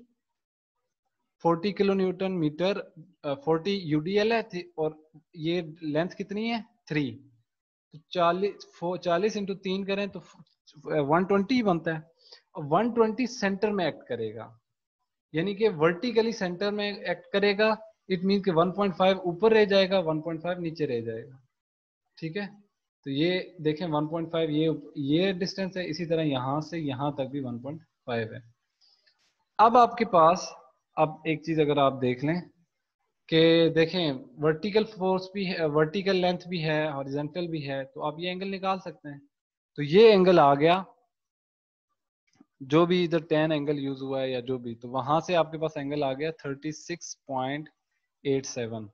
40 किलो न्यूटन मीटर, 40 यूडीएल है और ये लेंथ कितनी है 3, तो 40 इंटू 3 करें तो 120 बनता है। और 120 सेंटर में एक्ट करेगा, यानी कि वर्टिकली सेंटर में एक्ट करेगा। इट मीन कि 1.5 ऊपर रह जाएगा, 1.5 नीचे रह जाएगा, ठीक है। तो ये देखें 1.5 ये डिस्टेंस है, इसी तरह यहां से यहां तक भी 1.5 है। अब आपके पास, अब एक चीज अगर आप देख लें कि देखें वर्टिकल फोर्स भी है, वर्टिकल लेंथ भी है, हॉरिजॉन्टल भी है, तो आप ये एंगल निकाल सकते हैं। तो ये एंगल आ गया, जो भी इधर 10 एंगल यूज हुआ है या जो भी, तो वहां से आपके पास एंगल आ गया 36.87।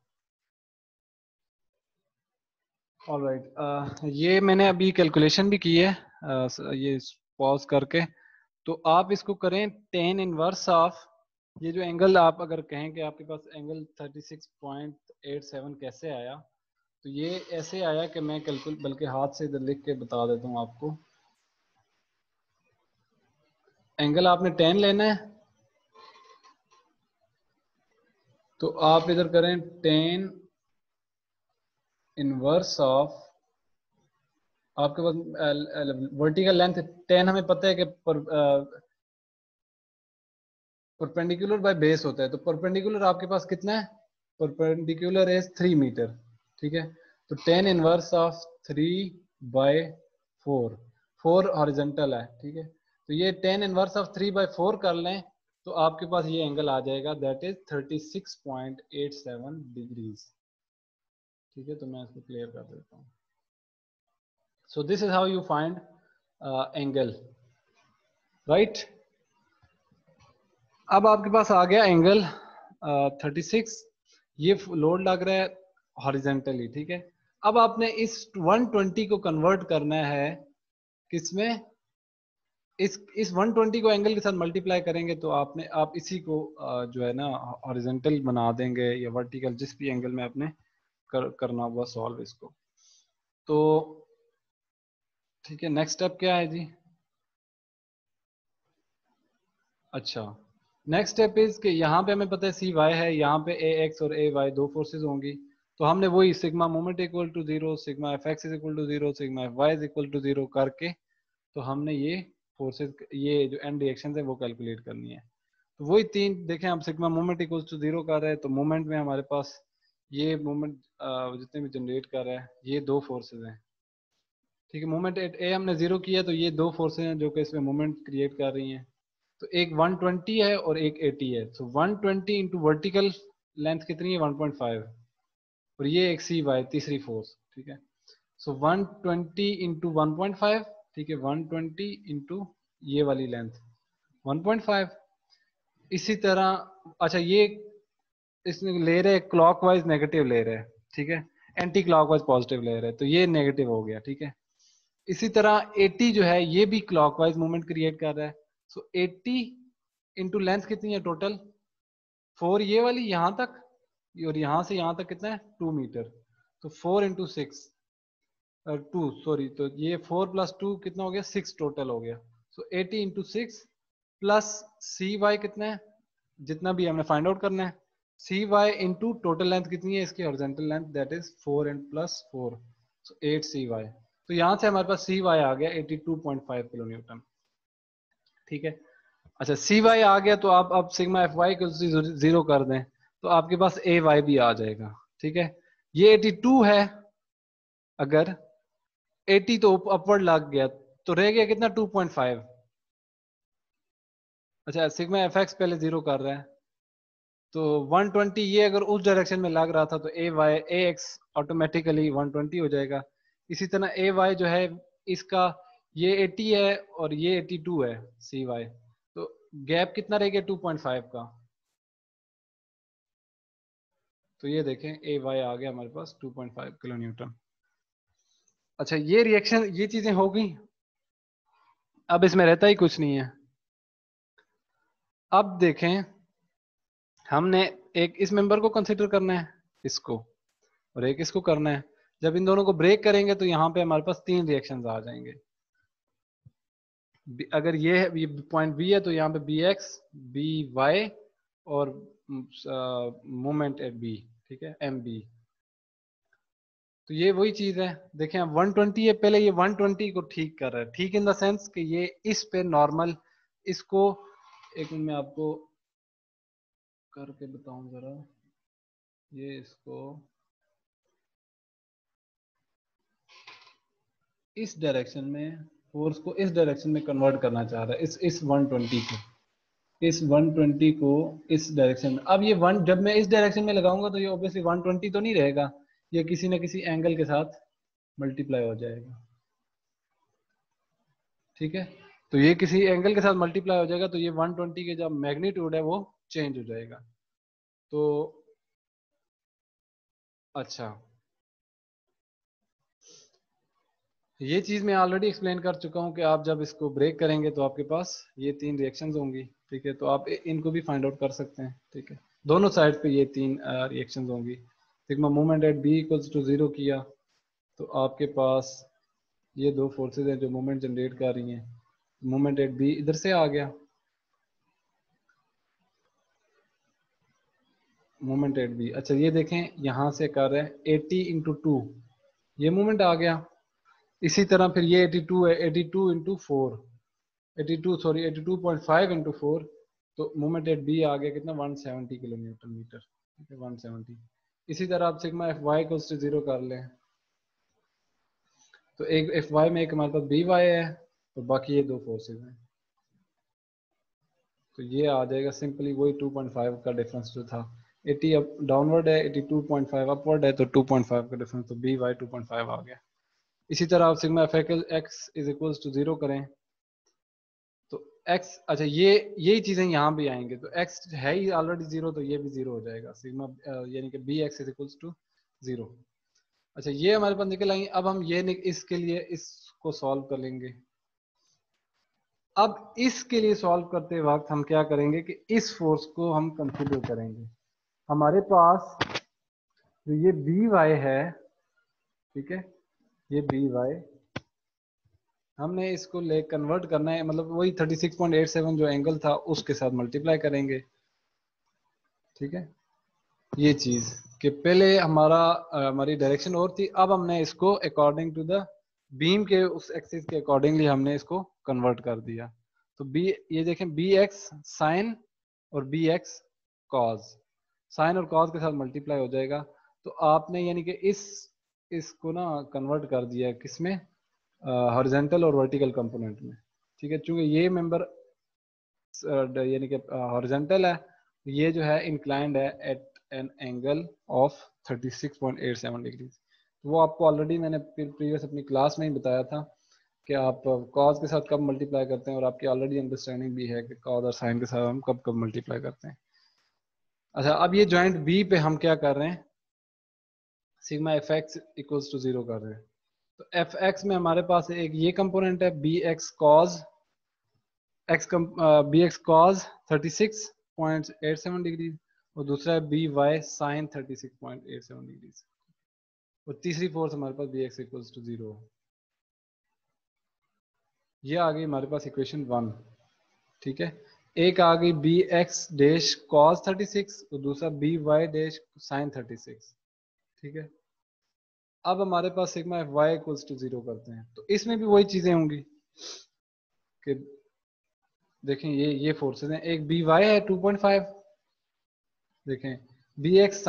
ऑलराइट, ये मैंने अभी कैलकुलेशन भी की है, ये पॉज करके। तो आप इसको करें 10 इनवर्स ऑफ, ये जो एंगल आप अगर कहें कि आपके पास एंगल 36.87 कैसे आया, तो ये ऐसे आया कि मैं बल्कि हाथ से इधर लिख के बता देता हूँ आपको। एंगल आपने 10 लेना है, तो आप इधर करें 10 इनवर्स ऑफ आपके पास वर्टिकल लेंथ 10 हमें पता है कि परपेंडिकुलर बाय बेस होता है, तो परपेंडिकुलर आपके पास कितना है, परपेंडिकुलर इज 3 मीटर, ठीक है। तो 10 इनवर्स ऑफ 3/4, 4 हॉरिजॉन्टल है, ठीक है। तो ये 10 इनवर्स ऑफ 3/4 कर लें तो आपके पास ये एंगल आ जाएगा, दैट इज 36.87 डिग्रीज, ठीक है। तो मैं इसको क्लियर कर देता हूँ। So this is how you find angle, right. अब आपके पास आ गया एंगल 36, ये लोड लग रहा है हॉरिजेंटली, ठीक है। अब आपने इस 120 को कन्वर्ट करना है किसमें, इस 120 को एंगल के साथ मल्टीप्लाई करेंगे तो आप इसी को जो है ना हॉरिजेंटल बना देंगे या वर्टिकल, जिस भी एंगल में आपने करना हुआ सॉल्व इसको। तो ठीक है, नेक्स्ट स्टेप क्या है जी। अच्छा, नेक्स्ट स्टेप इज कि यहाँ पे हमें पता है सी वाई है, यहाँ पे ए एक्स और ए वाई दो फोर्सेज होंगी, तो हमने वही sigma moment equal to 0, sigma F X is equal to 0, sigma F Y is equal to 0 करके तो हमने ये फोर्सेज, ये जो एंड रिएक्शन है वो कैलकुलेट करनी है। तो वही तीन देखें, हम सिग्मा मोमेंट इक्वल टू 0 कर रहे हैं, तो मोमेंट में हमारे पास ये मोमेंट जितने भी जनरेट कर रहा है ये दो फोर्सेज हैं, ठीक है। मोमेंट एट ए हमने 0 किया तो ये दो फोर्सेज हैं जो कि इसमें मोमेंट क्रिएट कर रही हैं। तो एक 120 है और एक 80 है, तो 120 इंटू वर्टिकल लेंथ कितनी है 1.5, और ये एक सी वाई तीसरी फोर्स, ठीक है। सो 120 इंटू 1.5, ठीक है, 120 इंटू ये वाली लेंथ 1.5। इसी तरह अच्छा ये इसमें ले रहे क्लॉकवाइज नेगेटिव ले रहे हैं, ठीक है, एंटी क्लॉकवाइज पॉजिटिव ले रहे हैं, तो ये नेगेटिव हो गया, ठीक है। इसी तरह 80 जो है ये भी क्लॉकवाइज मूवमेंट क्रिएट कर रहा है, सो 80 इंटू लेंथ कितनी है टोटल 4, ये वाली यहां तक, और यहां से यहां तक कितना है 2 मीटर, तो 4 इंटू 6 2 सॉरी, तो ये 4 प्लस 2 कितना हो गया 6 टोटल हो गया। So 80 into 6 plus C Y कितना है, जितना भी हमने फाइंड आउट करना है, C Y into total length कितनी है इसकी horizontal length, that is 4 and plus 4, so 8 C Y. तो यहाँ से हमारे पास सी वाई आ गया 82.5 किलो न्यूटन, ठीक है। अच्छा सी वाई आ गया तो आप अब सिग्मा एफ वाई को 0 कर दें तो आपके पास ए वाई भी आ जाएगा, ठीक है। ये 82 है, अगर 80 तो अपवर्ड लग गया तो रह गया कितना 2.5। अच्छा सिग्मा एफ एक्स पहले 0 कर रहा है, तो 120 ये अगर उस डायरेक्शन में लग रहा था तो A Y A X automatically 120 हो जाएगा। इसी तरह ए वाई जो है इसका ये 80 है और ये 82 है सी वाई, तो गैप कितना रह गया 2.5 का, तो ये देखें ए वाई आ गया हमारे पास 2.5 किलो न्यूटन। अच्छा ये रिएक्शन ये चीजें हो गई, अब इसमें रहता ही कुछ नहीं है। अब देखें हमने एक इस मेंबर को कंसिडर करना है, इसको, और एक इसको करना है। जब इन दोनों को ब्रेक करेंगे तो यहाँ पे हमारे पास तीन रिएक्शंस आ जाएंगे। अगर ये पॉइंट बी है तो यहाँ पे बी एक्स बी वाई और मोमेंट एट बी, ठीक है, एम बी। तो ये वही चीज है, देखें अब 120 है, पहले ये 120 को ठीक कर रहा है, ठीक इन द सेंस कि ये इस पे नॉर्मल इसको, एक मिनट में आपको करके बताऊं जरा, ये इसको इस डायरेक्शन में फोर्स को इस डायरेक्शन में कन्वर्ट करना चाह रहा है, इस 120 को, इस 120 को इस डायरेक्शन में। अब ये वन जब मैं इस डायरेक्शन में लगाऊंगा तो ये ऑब्वियसली 120 तो नहीं रहेगा, ये किसी ना किसी एंगल के साथ मल्टीप्लाई हो जाएगा, ठीक है। तो ये किसी एंगल के साथ मल्टीप्लाई हो जाएगा तो ये 120 के जो मैग्नीट्यूड है वो चेंज हो जाएगा। तो अच्छा ये चीज मैं ऑलरेडी एक्सप्लेन कर चुका हूँ कि आप जब इसको ब्रेक करेंगे तो आपके पास ये तीन रिएक्शंस होंगी, ठीक है। तो आप इनको भी फाइंड आउट कर सकते हैं, ठीक है। दोनों साइड पे ये तीन रिएक्शंस होंगी। Sigma moment at B equals to 0 किया तो आपके पास ये दो फोर्सेज हैं जो मोमेंट जनरेट कर रही हैं, मोमेंट एट बी इधर से आ गया, मोमेंट एट बी। अच्छा ये देखें यहाँ से कर रहे हैं 80 इंटू 2, ये मोमेंट आ गया। इसी तरह फिर ये 82 है, 82 इंटू 4, 82.5 इंटू 4, तो मोमेंट एट बी आ गया कितना 170 किलोमीटर मीटर, ठीक है 170। इसी तरह आप सिग्मा एफ वाई को 0 कर लें, तो एक एफ वाई में एक हमारे पास बी वाई है और बाकी ये दो फोर्सेज हैं, तो ये आ जाएगा सिंपली वही 2.5 का डिफरेंस जो था, 80 अप डाउनवर्ड है, 82.5 अपवर्ड है, तो 2.5 का डिफरेंस, तो बी वाई 2.5 आ गया। इसी तरह आप sigma F X is equals to 0 करें, तो x, अच्छा ये यही चीजें यहाँ भी आएंगे, तो x है ही ऑलरेडी 0, तो ये भी 0 हो जाएगा सिग्मा, यानी कि B X is equals to 0। अच्छा ये हमारे पास निकल आएंगे। अब हम ये इसके लिए इसको सॉल्व कर लेंगे। अब इसके लिए सॉल्व करते वक्त हम क्या करेंगे कि इस फोर्स को हम कंसीडर करेंगे। हमारे पास जो ये बी वाई है, ठीक है, ये बी वाई हमने इसको ले कन्वर्ट करना है, मतलब वही 36.87 जो एंगल था उसके साथ मल्टीप्लाई करेंगे, ठीक है। ये चीज कि पहले हमारी डायरेक्शन और थी, अब हमने इसको अकॉर्डिंग टू द बीम के उस एक्सिस के अकॉर्डिंगली हमने इसको कन्वर्ट कर दिया। तो बी, ये देखें बी एक्स साइन और बी एक्स कॉज, साइन और कॉज के साथ मल्टीप्लाई हो जाएगा। तो आपने यानी कि इसको ना कन्वर्ट कर दिया किसमें, हॉरिजॉन्टल और वर्टिकल कंपोनेंट में, ठीक है। चूंकि ये मेंबर यानी कि हॉरिजॉन्टल है, ये जो है इंक्लाइंड है at an angle of 36.87 degree. तो वो आपको ऑलरेडी मैंने प्रीवियस अपनी क्लास में ही बताया था कि आप कॉज के साथ कब मल्टीप्लाई करते हैं, और आपकी ऑलरेडी अंडरस्टैंडिंग भी है कि कॉज और साइन के साथ हम कब कब मल्टीप्लाई करते हैं। अच्छा अब ये जॉइंट बी पे हम क्या कर रहे हैं, sigma F X equals to 0 कर रहे हैं। तो एफ एक्स में हमारे पास एक ये कंपोनेंट है B X cos B X cos 36.87 degree, और दूसरा है बी वाई साइन 36.87 डिग्री, और तीसरी फोर्स हमारे पास बी एक्स इक्वल्स टू 0। ये आ गई हमारे पास इक्वेशन 1, ठीक है। एक आ गई बी एक्स डैश कॉज 36 और दूसरा बी वाई डैश साइन 36, ठीक है। अब हमारे पास sigma F Y equals to 0 करते हैं, तो इसमें भी वही चीजें होंगी कि देखें ये फोर्सेज हैं, एक बी वाई है 2.5, देखें B X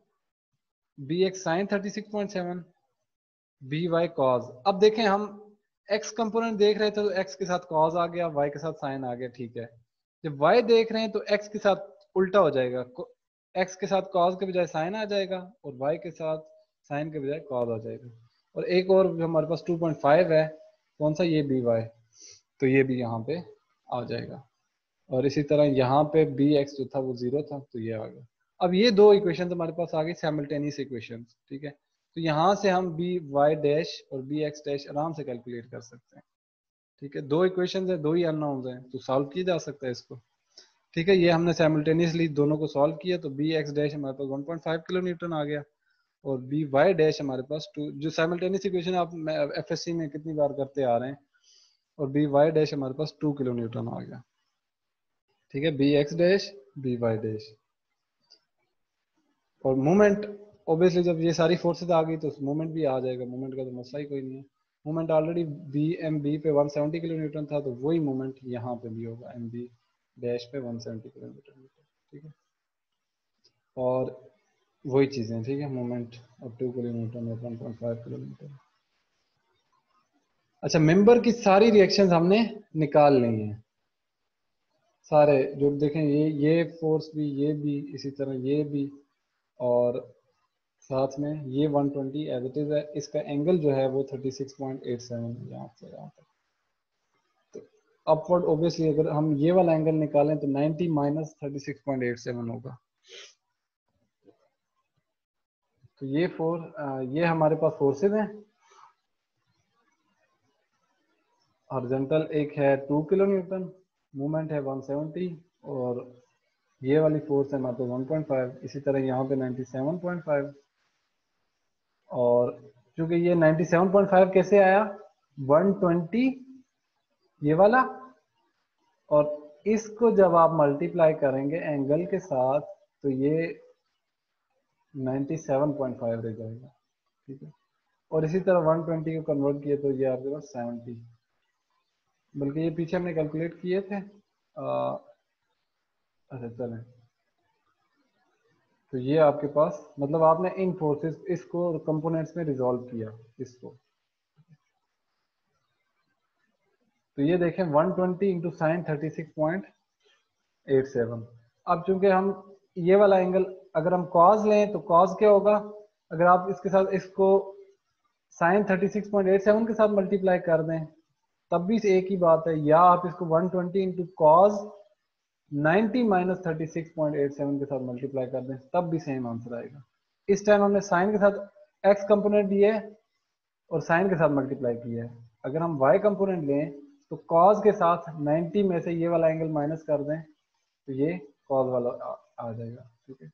sine 36.7, B Y cos. अब देखें हम एक्स कंपोनेंट देख रहे थे तो एक्स के साथ कॉज आ गया, वाई के साथ साइन आ गया, ठीक है। जब वाई देख रहे हैं तो एक्स के साथ उल्टा हो जाएगा, एक्स के साथ कॉज के बजाय साइन आ जाएगा और वाई के साथ साइन के बजाय कॉज आ जाएगा। और एक और हमारे पास 2.5 है, कौन सा, ये बी वाई, तो ये भी यहाँ पे आ जाएगा। और इसी तरह यहाँ पे बी एक्स जो था वो 0 था, तो ये आ गया। अब ये दो इक्वेशन हमारे पास आ गई साइमल्टेनियस इक्वेशन, ठीक है। तो यहाँ से हम बी वाई डैश और बी एक्स डैश आराम से कैलकुलेट कर सकते हैं, ठीक है। दो इक्वेशन है, दो ही अननोन्स हैं, तो सॉल्व किया जा सकता है इसको, ठीक है। ये हमने साइमल्टेनियसली दोनों को सॉल्व किया, तो बी एक्स डैश हमारे पास 1.5 किलो न्यूटन आ गया, और बी वाई डैश हमारे पास 2, जो साइमल्टेनियस इक्वेशन आप एफएससी में कितनी बार करते आ रहे हैं, और बी वाई डैश हमारे पास 2 किलो न्यूटन आ गया, ठीक है। B X dash B Y dash, और मोमेंट ऑब्वियसली जब ये सारी फोर्सेज आ गई तो मोमेंट भी आ जाएगा, मोमेंट का तो मसला ही कोई नहीं है। Moment already B M B पे 170 किलो न्यूटन था, तो वही मोमेंट यहाँ पे भी होगा एम बी डैश पे 170 किलो न्यूटन, ठीक है। और वही चीजें, ठीक है, मोमेंट और 2 किलो न्यूटन और 1.5 किलो न्यूटन। अच्छा मेंबर की सारी रिएक्शंस हमने निकाल ली हैं, सारे जो देखें, ये फोर्स भी, ये भी, इसी तरह ये भी, और साथ में ये 120 एज इट इज है। इसका एंगल जो है वो 36.87 यहाँ से यहाँ तक, तो अपवर्ड ऑब्वियसली अगर हम ये वाला एंगल निकालें तो 90 माइनस 36.87 होगा। तो ये हमारे पास फोर्सेज हैं। हॉरिजॉन्टल एक है 2 किलो न्यूटन, मूवमेंट है 170, और ये वाली फोर्स है हमारे पास 1.5, इसी तरह यहाँ पे 97.5, और चूंकि ये 97.5 कैसे आया, 120 ये वाला, और इसको जब आप मल्टीप्लाई करेंगे एंगल के साथ तो ये 97.5 रह जाएगा, ठीक है। और इसी तरह 120 को कन्वर्ट किए तो ये आपके पास 70, बल्कि ये पीछे हमने कैलकुलेट किए थे। अच्छा चलें, तो ये आपके पास मतलब आपने इन फोर्सेस इसको कंपोनेंट्स में रिजॉल्व किया इसको। तो ये देखें 120 इंटू साइन 36.87। अब चूंकि हम ये वाला एंगल अगर हम कॉज लें तो कॉज क्या होगा, अगर आप इसके साथ इसको साइन 36.87 के साथ मल्टीप्लाई कर दें तब भी एक ही बात है, या आप इसको 120 इंटू कॉज 90 माइनस 36.87 के साथ मल्टीप्लाई कर दें तब भी सेम आंसर आएगा। इस टाइम हमने साइन के साथ एक्स कंपोनेंट दिए और साइन के साथ मल्टीप्लाई किया है। अगर हम वाई कंपोनेंट लें तो कॉज के साथ 90 में से ये वाला एंगल माइनस कर दें तो ये कॉज वाला आ जाएगा। ठीक है,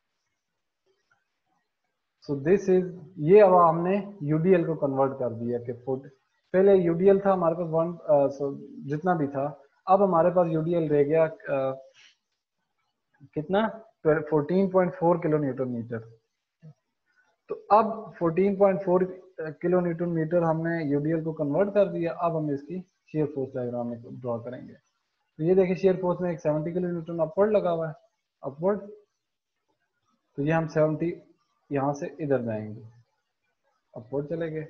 सो दिस इज, ये अब हमने यूडीएल को कन्वर्ट कर दिया कि फुट, पहले यूडीएल था हमारे पास जितना भी था, अब हमारे पास यूडीएल रह गया कितना 14.4 किलो न्यूटन मीटर। तो अब 14.4 किलो न्यूटन मीटर हमने यूडीएल को कन्वर्ट कर दिया। अब हम इसकी शेयर फोर्स डायग्राम में ड्रॉ करेंगे। तो ये देखिए शेयर फोर्स में एक 70 किलो न्यूटन अपवर्ड लगा हुआ है, अपवर्ड। तो ये हम 70 यहाँ से इधर जाएंगे, अपवर्ड चले गए।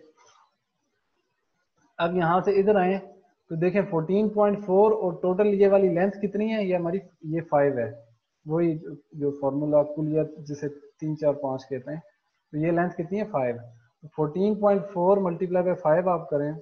अब यहाँ से इधर आए तो देखें 14.4 और टोटल ये वाली लेंथ कितनी है, ये हमारी ये 5 है, वही जो फॉर्मूला कुल या जिसे 3 4 5 कहते हैं। तो ये लेंथ कितनी है 5, 14.4 मल्टीप्लाई बाय 5 आप करें,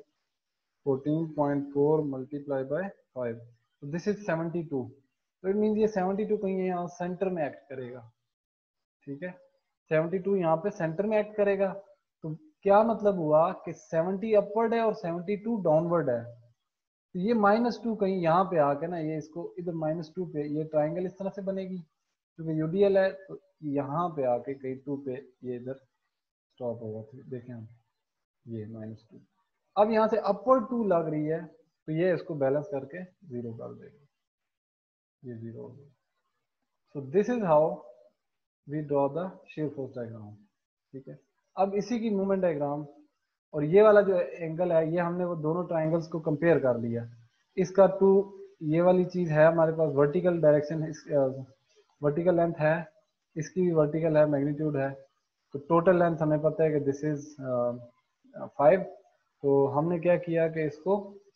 14.4 मल्टीप्लाई बाय 5, तो दिस इज 72। तो इट मीन ये 72 कहीं यहाँ सेंटर में एक्ट करेगा। ठीक है, 72 यहाँ पे सेंटर में एक्ट करेगा। तो क्या मतलब हुआ कि 70 अपवर्ड है और 72 डाउनवर्ड है। तो ये -2 कहीं यहाँ पे आके ना, ये इसको इधर -2 पे ये ट्राइंगल इस तरह से बनेगी क्योंकि यूडीएल है, तो यहाँ पे आके कहीं 2 पे ये इधर स्टॉप होगा। तो देखें हम ये -2, अब यहाँ से अपवर्ड 2 लग रही है तो ये इसको बैलेंस करके 0 कर देगा, ये 0 हो गया। So this is how we draw the shear force diagram. ठीक है, अब इसी की मूवमेंट डायग्राम और ये वाला जो एंगल है, ये हमने वो दोनों ट्राइंगल्स को कंपेयर कर लिया। इसका टू ये वाली चीज है हमारे पास वर्टिकल डायरेक्शन, वर्टिकल लेंथ है, इसकी भी वर्टिकल है, मैग्नीट्यूड है। तो टोटल लेंथ हमें पता है कि दिस इज 5। तो हमने क्या किया कि इसको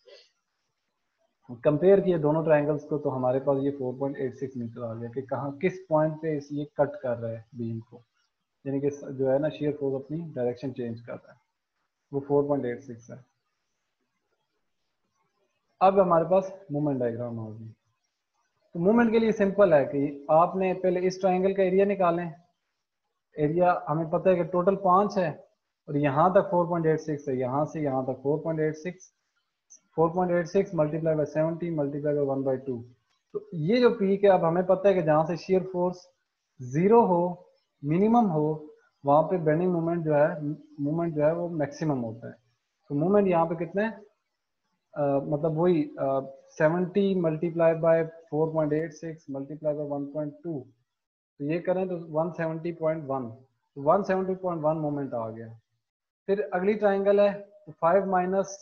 कंपेयर किए दोनों ट्राइंगल्स को, तो हमारे पास ये 4.86 मीटर आ गया कि कहाँ किस पॉइंट पे ये कट कर रहा है बीम को, यानी कि जो है ना शेयर फोर्स अपनी डायरेक्शन चेंज कर रहा है, वो 4.86 है। अब हमारे पास मूवमेंट डायग्राम होगी। तो मूवमेंट के लिए सिंपल है कि आपने पहले इस ट्राइंगल का एरिया निकालें। एरिया हमें पता है कि टोटल 5 है और यहाँ तक 4.86 है, यहाँ से यहाँ तक 4.86, 4.86 मल्टीप्लाई बाय 70 मल्टीप्लाई बाय 1/2। तो ये जो पीक है, अब हमें पता है कि जहाँ से शेयर फोर्स 0 हो, मिनिमम हो, वहाँ पे बेंडिंग मोमेंट जो है वो मैक्सिमम होता है। तो मूवमेंट यहाँ पे कितने मतलब वही 70 मल्टीप्लाई बाय 4.86 मल्टीप्लाई बाय 1.2, तो ये करें तो 170.1, तो 170.1 मोमेंट आ गया। फिर अगली ट्राइंगल है तो 5 माइनस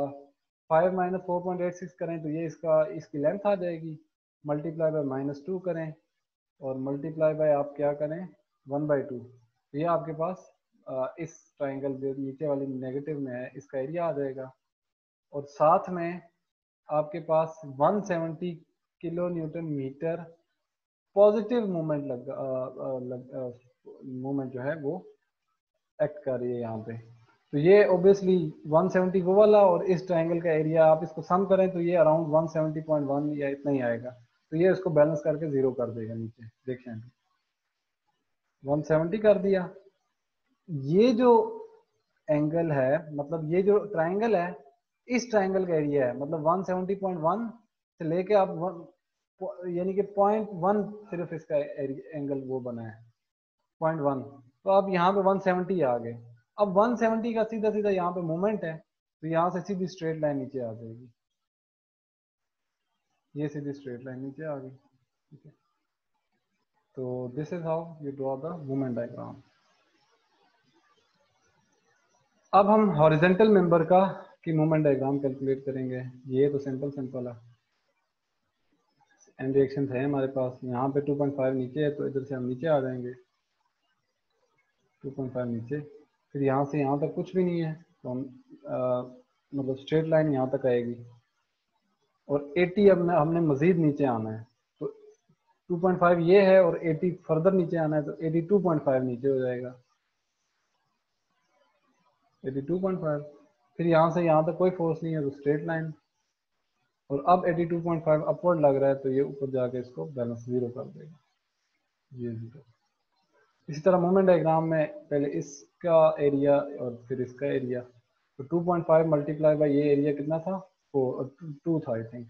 4.86 करें तो ये इसकी लेंथ आ जाएगी, मल्टीप्लाई बाय -2 करें और मल्टीप्लाई बाय आप क्या करें 1/2, तो ये आपके पास इस ट्राइंगल जो नीचे वाली नेगेटिव में है इसका एरिया आ जाएगा। और साथ में आपके पास 170 kilo newton metre positive movement movement जो है वो एक्ट कर रही है यहाँ पे। तो ये ऑब्वियसली 170 वो वाला और इस ट्राइंगल का एरिया आप इसको सम करें तो ये अराउंड 170.1 या इतना ही आएगा। तो ये इसको बैलेंस करके 0 कर देगा नीचे, देखें 170 कर दिया। ये जो एंगल है मतलब ये जो ट्राइंगल है, इस ट्राइंगल का एरिया है मतलब 170.1 से लेके आप यानी कि 0.1 सिर्फ इसका एंगल वो बना है 0.1। तो अब यहाँ पे 170 आ गए। अब 170 का सीधा सीधा यहाँ पे मोमेंट है तो यहाँ से सीधी स्ट्रेट लाइन नीचे आ जाएगी, ये सीधी स्ट्रेट लाइन नीचे आ गई। ठीक है, तो this is how you draw the moment diagram. अब हम हॉरिजेंटल मेंबर का की मूवमेंट डायग्राम कैलकुलेट करेंगे। ये तो सिंपल है। एंड रिएक्शन है हमारे पास, यहाँ पे 2.5 नीचे है तो इधर से हम नीचे आ जाएंगे 2.5 नीचे, फिर यहाँ से यहाँ तक कुछ भी नहीं है तो हम मतलब स्ट्रेट लाइन यहाँ तक आएगी और 80 अब हमने मजीद नीचे आना है तो 2.5 ये है और 80 फर्दर नीचे आना है तो 82.5 नीचे हो जाएगा 82.5। फिर यहाँ से यहाँ तक कोई फोर्स नहीं है तो स्ट्रेट लाइन, और अब 82.5 अपवर्ड लग रहा है तो ये ऊपर जाके इसको बैलेंस जीरो कर देगा, ये जीरो। इसी तरह मूवमेंट डायग्राम में पहले इसका एरिया और फिर इसका एरिया, तो 2.5 मल्टीप्लाई बाई ये एरिया कितना था, 2 था आई थिंक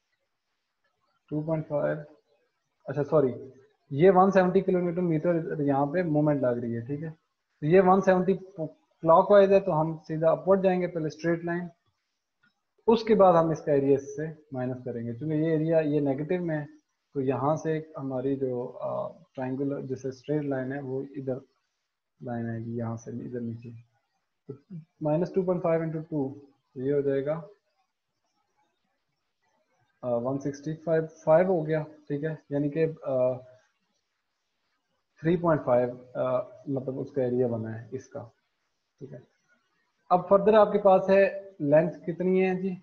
2.5, अच्छा सॉरी, ये 170 किलोमीटर मीटर यहाँ पे मूवमेंट लग रही है, ठीक है। तो ये 170 क्लॉकवाइज है तो हम सीधा अपवर्ड जाएंगे पहले स्ट्रेट लाइन, उसके बाद हम इसका एरिया इससे माइनस करेंगे क्योंकि ये एरिया ये नेगेटिव में है तो यहाँ से हमारी जो ट्राइंगुलर जैसे स्ट्रेट लाइन है वो इधर लाइन आएगी यहाँ से इधर नीचे, तो -2.5 इंटू 2 ये हो जाएगा 165 हो गया, ठीक है, यानी कि 3.5 मतलब उसका एरिया बना है इसका, ठीक है। अब फर्दर आपके पास है लेंथ कितनी है जी,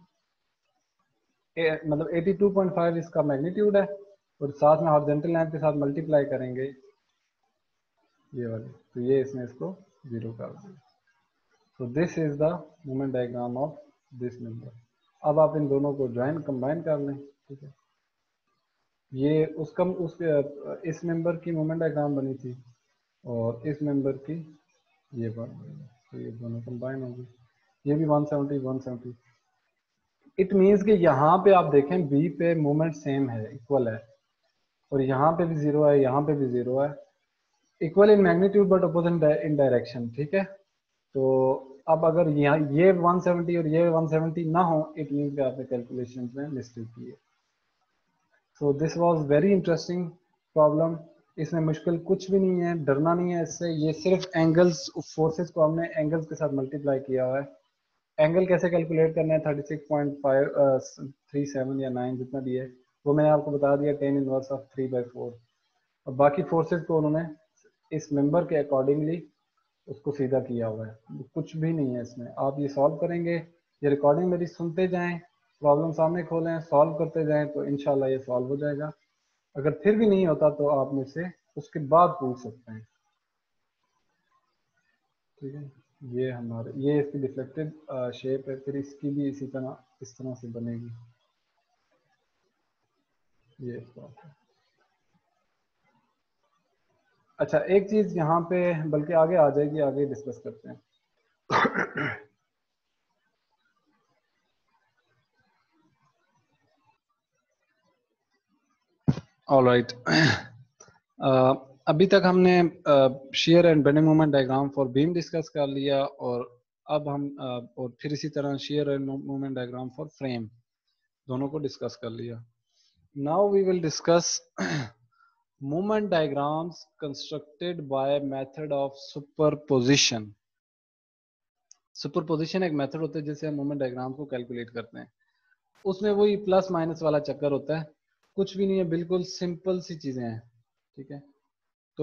मतलब 82.5 इसका मैग्नीट्यूड है और साथ में हॉरिजॉन्टल लाइन के साथ मल्टीप्लाई करेंगे ये वाले, तो ये इसने इसको जीरो कर दिया। तो this is the movement diagram of this member. अब आप इन दोनों को ज्वाइन कंबाइन कर लें, ठीक है। ये इस मेंबर की मूवमेंट डायग्राम बनी थी और इस मेंबर की ये बन गई, तो ये दोनों कंबाइन होगी, ये भी 170 170। इट मीन्स कि यहाँ पे आप देखें बी पे मूवमेंट सेम है, इक्वल है, और यहाँ पे भी जीरो है, यहाँ पे भी जीरो है, equal in magnitude but opposite in direction, ठीक है। तो अब अगर यहाँ ये 170 और ये 170 ना हो, इट मीन्स कि आपने कैलकुलेशन में मिस्टेक की है। So this was very interesting problem, इसमें मुश्किल कुछ भी नहीं है, डरना नहीं है इससे, ये सिर्फ एंगल्स फोर्सेस को हमने एंगल्स के साथ मल्टीप्लाई किया हुआ है। एंगल कैसे कैलकुलेट करना है, 36.37 या 9 जितना भी है वो मैंने आपको बता दिया, 10 इनवर्स ऑफ 3/4, और बाकी फोर्सेस को उन्होंने इस मेंबर के अकॉर्डिंगली उसको सीधा किया हुआ है, कुछ भी नहीं है इसमें। आप ये सॉल्व करेंगे, ये रिकॉर्डिंग मेरी सुनते जाएं, प्रॉब्लम सामने खोलें, सॉल्व करते जाएं तो इंशाल्लाह ये सॉल्व हो जाएगा। अगर फिर भी नहीं होता तो आप मुझसे उसके बाद पूछ सकते हैं, ठीक है। ये हमारे ये इसकी डिफ्लेक्टेड शेप है, फिर इसकी भी इसी तरह इस तरह से बनेगी, ये इस बात है। अच्छा एक चीज यहाँ पे बल्कि आगे आ जाएगी, आगे डिस्कस करते हैं। ऑलराइट, अभी तक हमने shear and bending moment diagram for beam discuss कर लिया, और अब हम और फिर इसी तरह shear and moment diagram for frame दोनों को डिस्कस कर लिया। Now we will discuss moment diagrams constructed by method of superposition. Superposition एक मेथड होता है जिससे हम मोमेंट डायग्राम को कैलकुलेट करते हैं, उसमें वही प्लस माइनस वाला चक्कर होता है, कुछ भी नहीं है, बिल्कुल सिंपल सी चीजें हैं, ठीक है। तो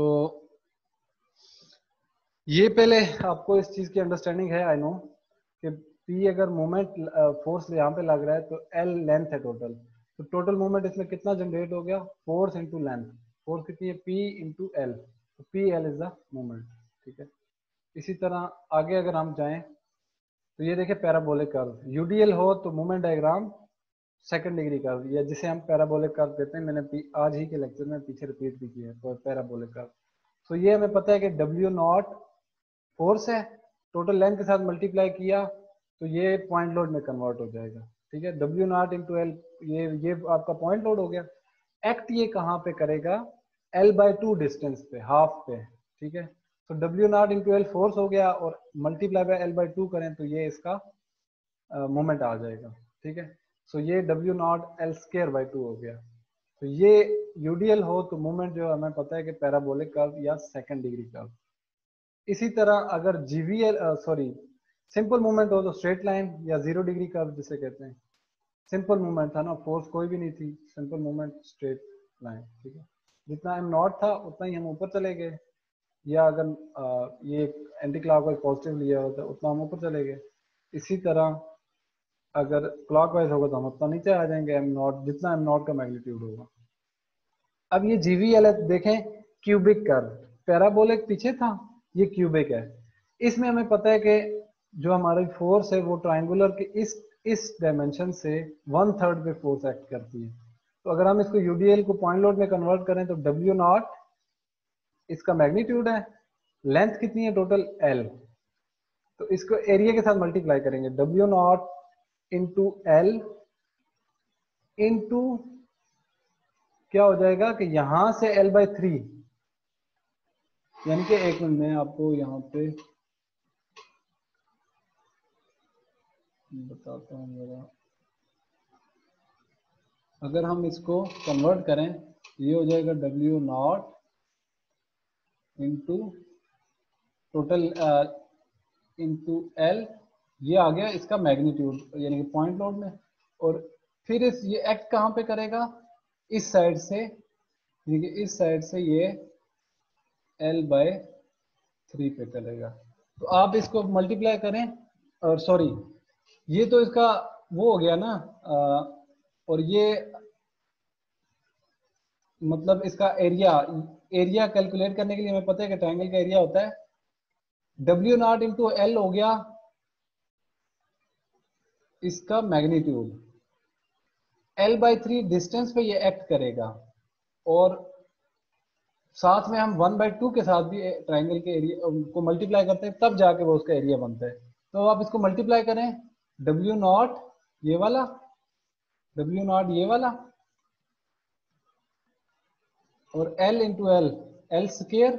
ये पहले आपको इस चीज की अंडरस्टैंडिंग है, आई नो कि P अगर मोमेंट फोर्स यहाँ पे लग रहा है तो L लेंथ है टोटल, तो टोटल मोमेंट इसमें कितना जनरेट हो गया, फोर्स इंटू लेंथ, फोर्स कितनी है P इंटू L, तो P L is the moment, ठीक है। इसी तरह आगे अगर हम जाएं तो ये देखिए पैराबोलिक कर्व, यूडीएल हो तो moment diagram second degree curve, या जिसे हम पैराबोलिक कर्व कहते हैं, मैंने आज ही के लेक्चर में पीछे रिपीट भी किया है पैराबोलिक कर्व। तो ये हमें पता है कि W0 फोर्स है, टोटल लेंथ के साथ मल्टीप्लाई किया तो ये पॉइंट लोड में कन्वर्ट हो जाएगा, ठीक है। W0 इंटू एल, ये आपका पॉइंट लोड हो गया। एक्ट ये कहाँ पे करेगा, L/2 डिस्टेंस पे, हाफ पे, ठीक है। तो W0 इंटू एल फोर्स हो गया और मल्टीप्लाई बाय L/2 करें तो ये इसका मोमेंट आ जाएगा, ठीक है। सो ये W0 L²/2 हो गया। तो ये यूडीएल हो तो मोमेंट जो हमें पता है कि पैराबोलिक कर्व या सेकंड डिग्री कर्व। इसी तरह अगर जीवीएल सॉरी सिंपल मूवमेंट हो तो स्ट्रेट लाइन या 0 डिग्री कर्व जिसे कहते हैं, सिंपल मूवमेंट था ना, फोर्स कोई भी नहीं थी, सिंपल मूवमेंट स्ट्रेट लाइन, ठीक है। जितना एम नॉट था उतना ही हम ऊपर चले गए, या अगर ये एंटी क्लॉकवाइज पॉजिटिव लिया होता है उतना हम ऊपर चले गए। इसी तरह अगर क्लॉकवाइज होगा तो हम उतना नीचे आ जाएंगे, एम नॉट जितना एम नॉट का मैग्नीट्यूड होगा। अब ये जीवीएल देखें, क्यूबिक कर्व, पैराबोलिक पीछे था, ये क्यूबिक है। इसमें हमें पता है कि जो हमारी फोर्स है वो ट्रायंगुलर के इस डायमेंशन से 1/3 पे फोर्स एक्ट करती है। तो अगर हम इसको यूडीएल को पॉइंट लोड में कन्वर्ट करें तो डब्ल्यू नॉट इसका मैग्नीट्यूड है, लेंथ कितनी है टोटल एल, तो इसको एरिया के साथ मल्टीप्लाई करेंगे, W naught into L into क्या हो जाएगा कि यहां से L/3, यानी कि एक मिनट में आपको यहाँ पे बताता हूँ जरा। अगर हम इसको कन्वर्ट करें ये हो जाएगा W naught into total into L, ये आ गया इसका मैग्नीट्यूड यानी कि पॉइंट लोड में। और फिर ये एक्ट कहाँ पे करेगा, इस साइड से, यानी कि इस साइड से ये L/3 पे करेगा। तो आप इसको मल्टीप्लाई करें, और सॉरी ये तो इसका वो हो गया ना, और ये मतलब इसका एरिया कैलकुलेट करने के लिए हमें पता है कि ट्रायंगल का एरिया होता है डब्ल्यू नॉट इंटू एल, हो गया इसका मैग्नीट्यूड, L/3 डिस्टेंस पे ये एक्ट करेगा, और साथ में हम 1/2 के साथ भी ट्रायंगल के एरिया को मल्टीप्लाई करते हैं, तब जाके वो उसका एरिया बनता है। तो आप इसको मल्टीप्लाई करें, डब्ल्यू नॉट ये वाला, डब्ल्यू नॉट ये वाला, और L into L, L square,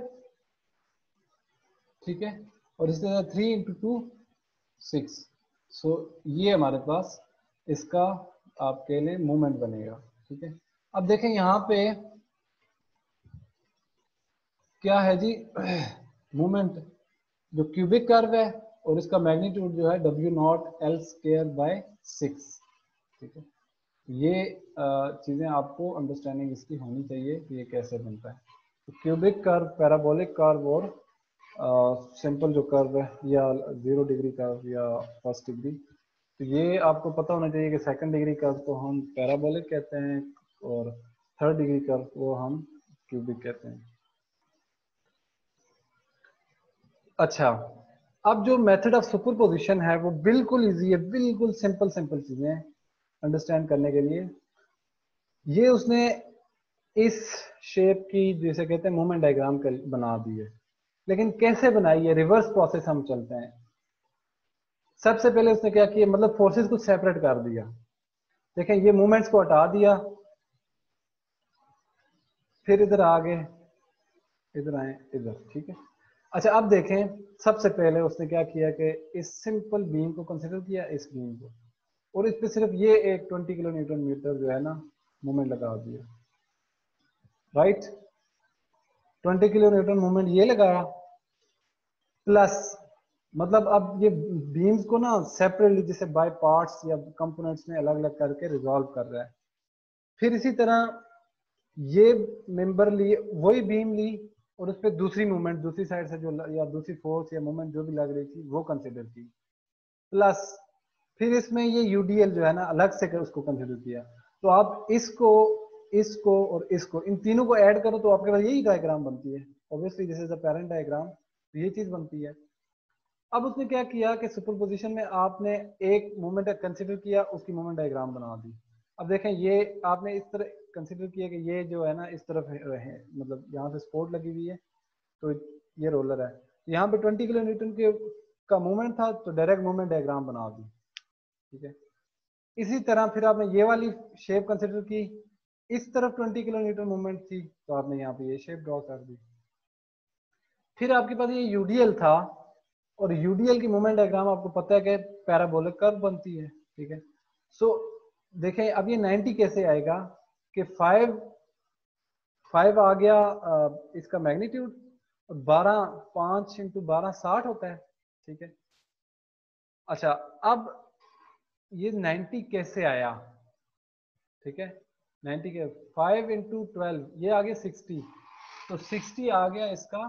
ठीक है, और इस तरह 3 इंटू 2 6। सो ये हमारे पास इसका आपके लिए मूवमेंट बनेगा, ठीक है। अब देखें यहाँ पे क्या है जी, मूवमेंट जो क्यूबिक कर्व है, और इसका मैग्नीट्यूड जो है W naught L square by 6, ठीक है। ये चीज़ें आपको अंडरस्टैंडिंग इसकी होनी चाहिए कि ये कैसे बनता है। तो क्यूबिक कर्व, पैराबोलिक कर्व, और सिंपल जो कर्व है, या 0 डिग्री कर्व या फर्स्ट डिग्री, तो ये आपको पता होना चाहिए कि सेकंड डिग्री कर्व को हम पैराबोलिक कहते हैं, और थर्ड डिग्री कर्व को हम क्यूबिक कहते हैं। अच्छा, अब जो मेथड ऑफ सुपरपोजिशन है वो बिल्कुल इजी है, बिल्कुल सिंपल सिंपल चीजें अंडरस्टैंड करने के लिए। ये उसने इस शेप की जिसे कहते हैं मूवमेंट डायग्राम बना दी है, लेकिन कैसे बनाई है, रिवर्स प्रोसेस हम चलते हैं। सबसे पहले उसने क्या किया, मतलब फोर्सेस को सेपरेट कर दिया। देखें ये मूवमेंट्स को हटा दिया, फिर इधर आ गए, इधर आए, इधर, ठीक है। अच्छा अब देखें, सबसे पहले उसने क्या किया कि इस सिंपल बीम को कंसिडर किया, इस बीम को, और इस पे सिर्फ ये एक 20 किलो न्यूटन मीटर जो है ना मूवमेंट लगा दिया, राइट। 20 किलो न्यूटन मूवमेंट ये लगाया, प्लस मतलब अब ये बीम्स को ना सेपरेटली जैसे बाय पार्ट्स या कंपोनेंट्स में अलग अलग करके रिजॉल्व कर रहा है। फिर इसी तरह ये मेंबर ली, वही बीम ली, और उस पर दूसरी मूवमेंट दूसरी साइड से जो या दूसरी फोर्स या मूवमेंट जो भी लग रही थी वो कंसिडर की, प्लस फिर इसमें ये यूडीएल जो है ना अलग से उसको कंसिडर किया। तो आप इसको इसको और इसको, इन तीनों को ऐड करो तो आपके पास यही डायग्राम बनती है, obviously this is the parent diagram, तो ये चीज बनती है। अब उसने क्या किया कि सुपरपोजिशन में आपने एक मूवमेंट कंसिडर किया, उसकी मूवमेंट डायग्राम बना दी। अब देखें ये आपने इस तरह कंसिडर किया कि ये जो है ना इस तरफ है, मतलब यहाँ से सपोर्ट लगी हुई है, तो ये रोलर है, यहाँ पे 20 किलो न्यूटन के का मूवमेंट था, तो डायरेक्ट मूवमेंट डायग्राम बना दी, ठीक है। इसी तरह फिर आपने ये वाली शेप कंसिडर की, इस तरफ 20 किलो न्यूटन मूवमेंट थी, तो आपने यहाँ पे ये शेप ड्रॉ कर दी। फिर आपके पास ये यूडीएल था, और यूडीएल की मूवमेंट डायग्राम आपको पता है कि पैराबोलिक कर्व बनती है, ठीक है। सो देखें अब ये 90 कैसे आएगा कि 5 आ गया इसका मैग्नीट्यूड, और 12 5 इंटू 12 60 होता है, ठीक है। अच्छा, अब ये 90 कैसे आया? ठीक है, 90 के 5 इंटू 12, ये आ गया 60, तो 60 आ गया इसका,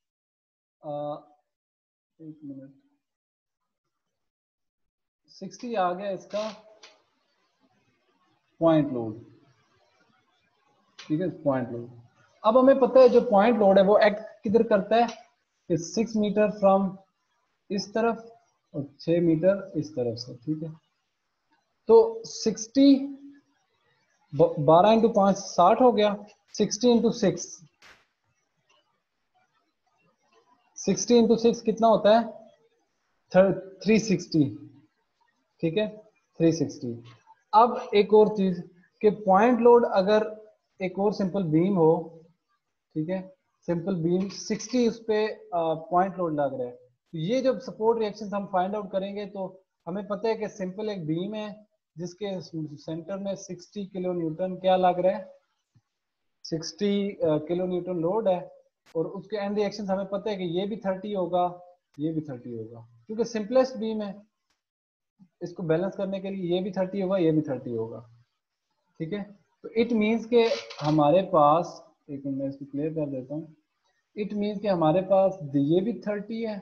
एक मिनट, 60 आ गया इसका पॉइंट लोड। ठीक है, पॉइंट लोड। अब हमें पता है जो पॉइंट लोड है वो एक्ट किधर करता है कि 6 मीटर फ्रॉम इस तरफ और 6 मीटर इस तरफ से। ठीक है, तो 60, 12 इंटू 5 60 हो गया, 60 इंटू 6, 60 इंटू 6 कितना होता है? 360। ठीक है, 360। अब एक और चीज कि पॉइंट लोड अगर एक और सिंपल बीम हो, ठीक है, सिंपल बीम 60 उस पे पॉइंट लोड लग रहा है, तो ये जब सपोर्ट रिएक्शन हम फाइंड आउट करेंगे तो हमें पता है कि सिंपल एक बीम है जिसके सेंटर में 60 किलो न्यूटन क्या लग रहा है, 60 किलो न्यूटन लोड है, और उसके एंड रिएक्शन हमें पता है कि ये भी 30 होगा, ये भी 30 होगा, क्योंकि सिंपलेस्ट बीम है। इसको बैलेंस करने के लिए ये भी 30 होगा, ये भी 30 होगा। ठीक है, तो इट मीन्स के हमारे पास, एक मिनट मैं इसको क्लियर कर देता हूँ, इट मीन्स के हमारे पास ये भी 30 है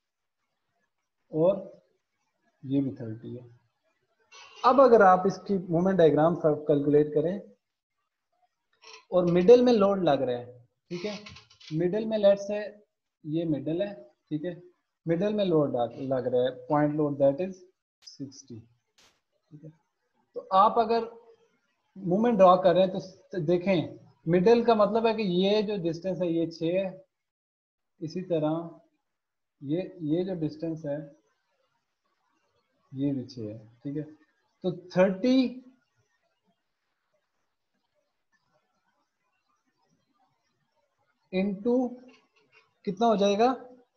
और ये भी 30 है। अब अगर आप इसकी मूवमेंट डायग्राम कैलकुलेट करें और मिडिल में लोड लग रहा है, ठीक है, मिडिल में लेट्स से ये मिडिल है, ठीक है, मिडिल में लोड लग रहा है, पॉइंट लोड दैट इज 60। ठीक है, तो आप अगर मूवमेंट ड्रॉ कर रहे हैं तो देखें, मिडिल का मतलब है कि ये जो डिस्टेंस है ये 6 है, इसी तरह ये जो डिस्टेंस है ये भी 6 है। ठीक है, तो 30 इंटू कितना हो जाएगा,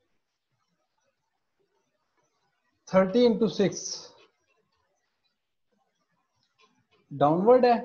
30 इंटू 6 डाउनवर्ड है।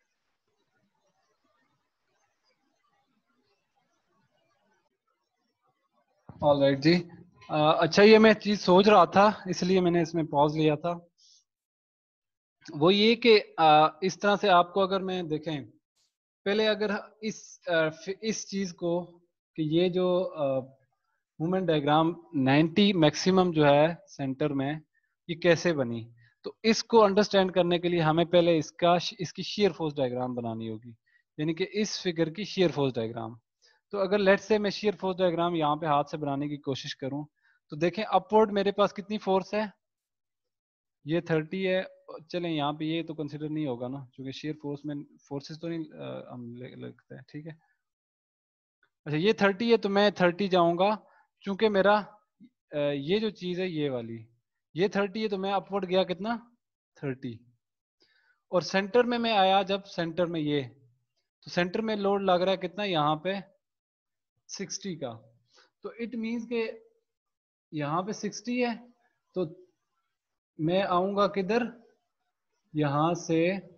ऑलराइट जी। अच्छा, ये मैं चीज सोच रहा था इसलिए मैंने इसमें पॉज लिया था। वो ये कि इस तरह से आपको अगर मैं देखें, पहले अगर इस चीज को कि ये जो मूवमेंट डायग्राम 90 मैक्सिमम जो है सेंटर में, ये कैसे बनी, तो इसको अंडरस्टैंड करने के लिए हमें पहले इसकी शेयर फोर्स डायग्राम बनानी होगी, यानी कि इस फिगर की शेयर फोर्स डायग्राम। तो अगर लेट्स से मैं शेयर फोर्स डायग्राम यहाँ पे हाथ से बनाने की कोशिश करूं, तो देखें अपवर्ड मेरे पास कितनी फोर्स है, ये 30 है। चलें यहाँ पे ये तो कंसिडर नहीं होगा ना, क्योंकि शेयर फोर्स में फोर्सेस तो नहीं हम लगता है। ठीक है, अच्छा ये 30 है तो मैं 30 जाऊंगा, चूंकि मेरा ये जो चीज है ये वाली, ये 30 है तो मैं अपवर्ड गया कितना 30, और सेंटर में मैं आया जब सेंटर में ये, तो सेंटर में लोड लग रहा है कितना यहाँ पे 60 का, तो इट मीन्स के यहाँ पे 60 है, तो मैं आऊंगा किधर, यहां से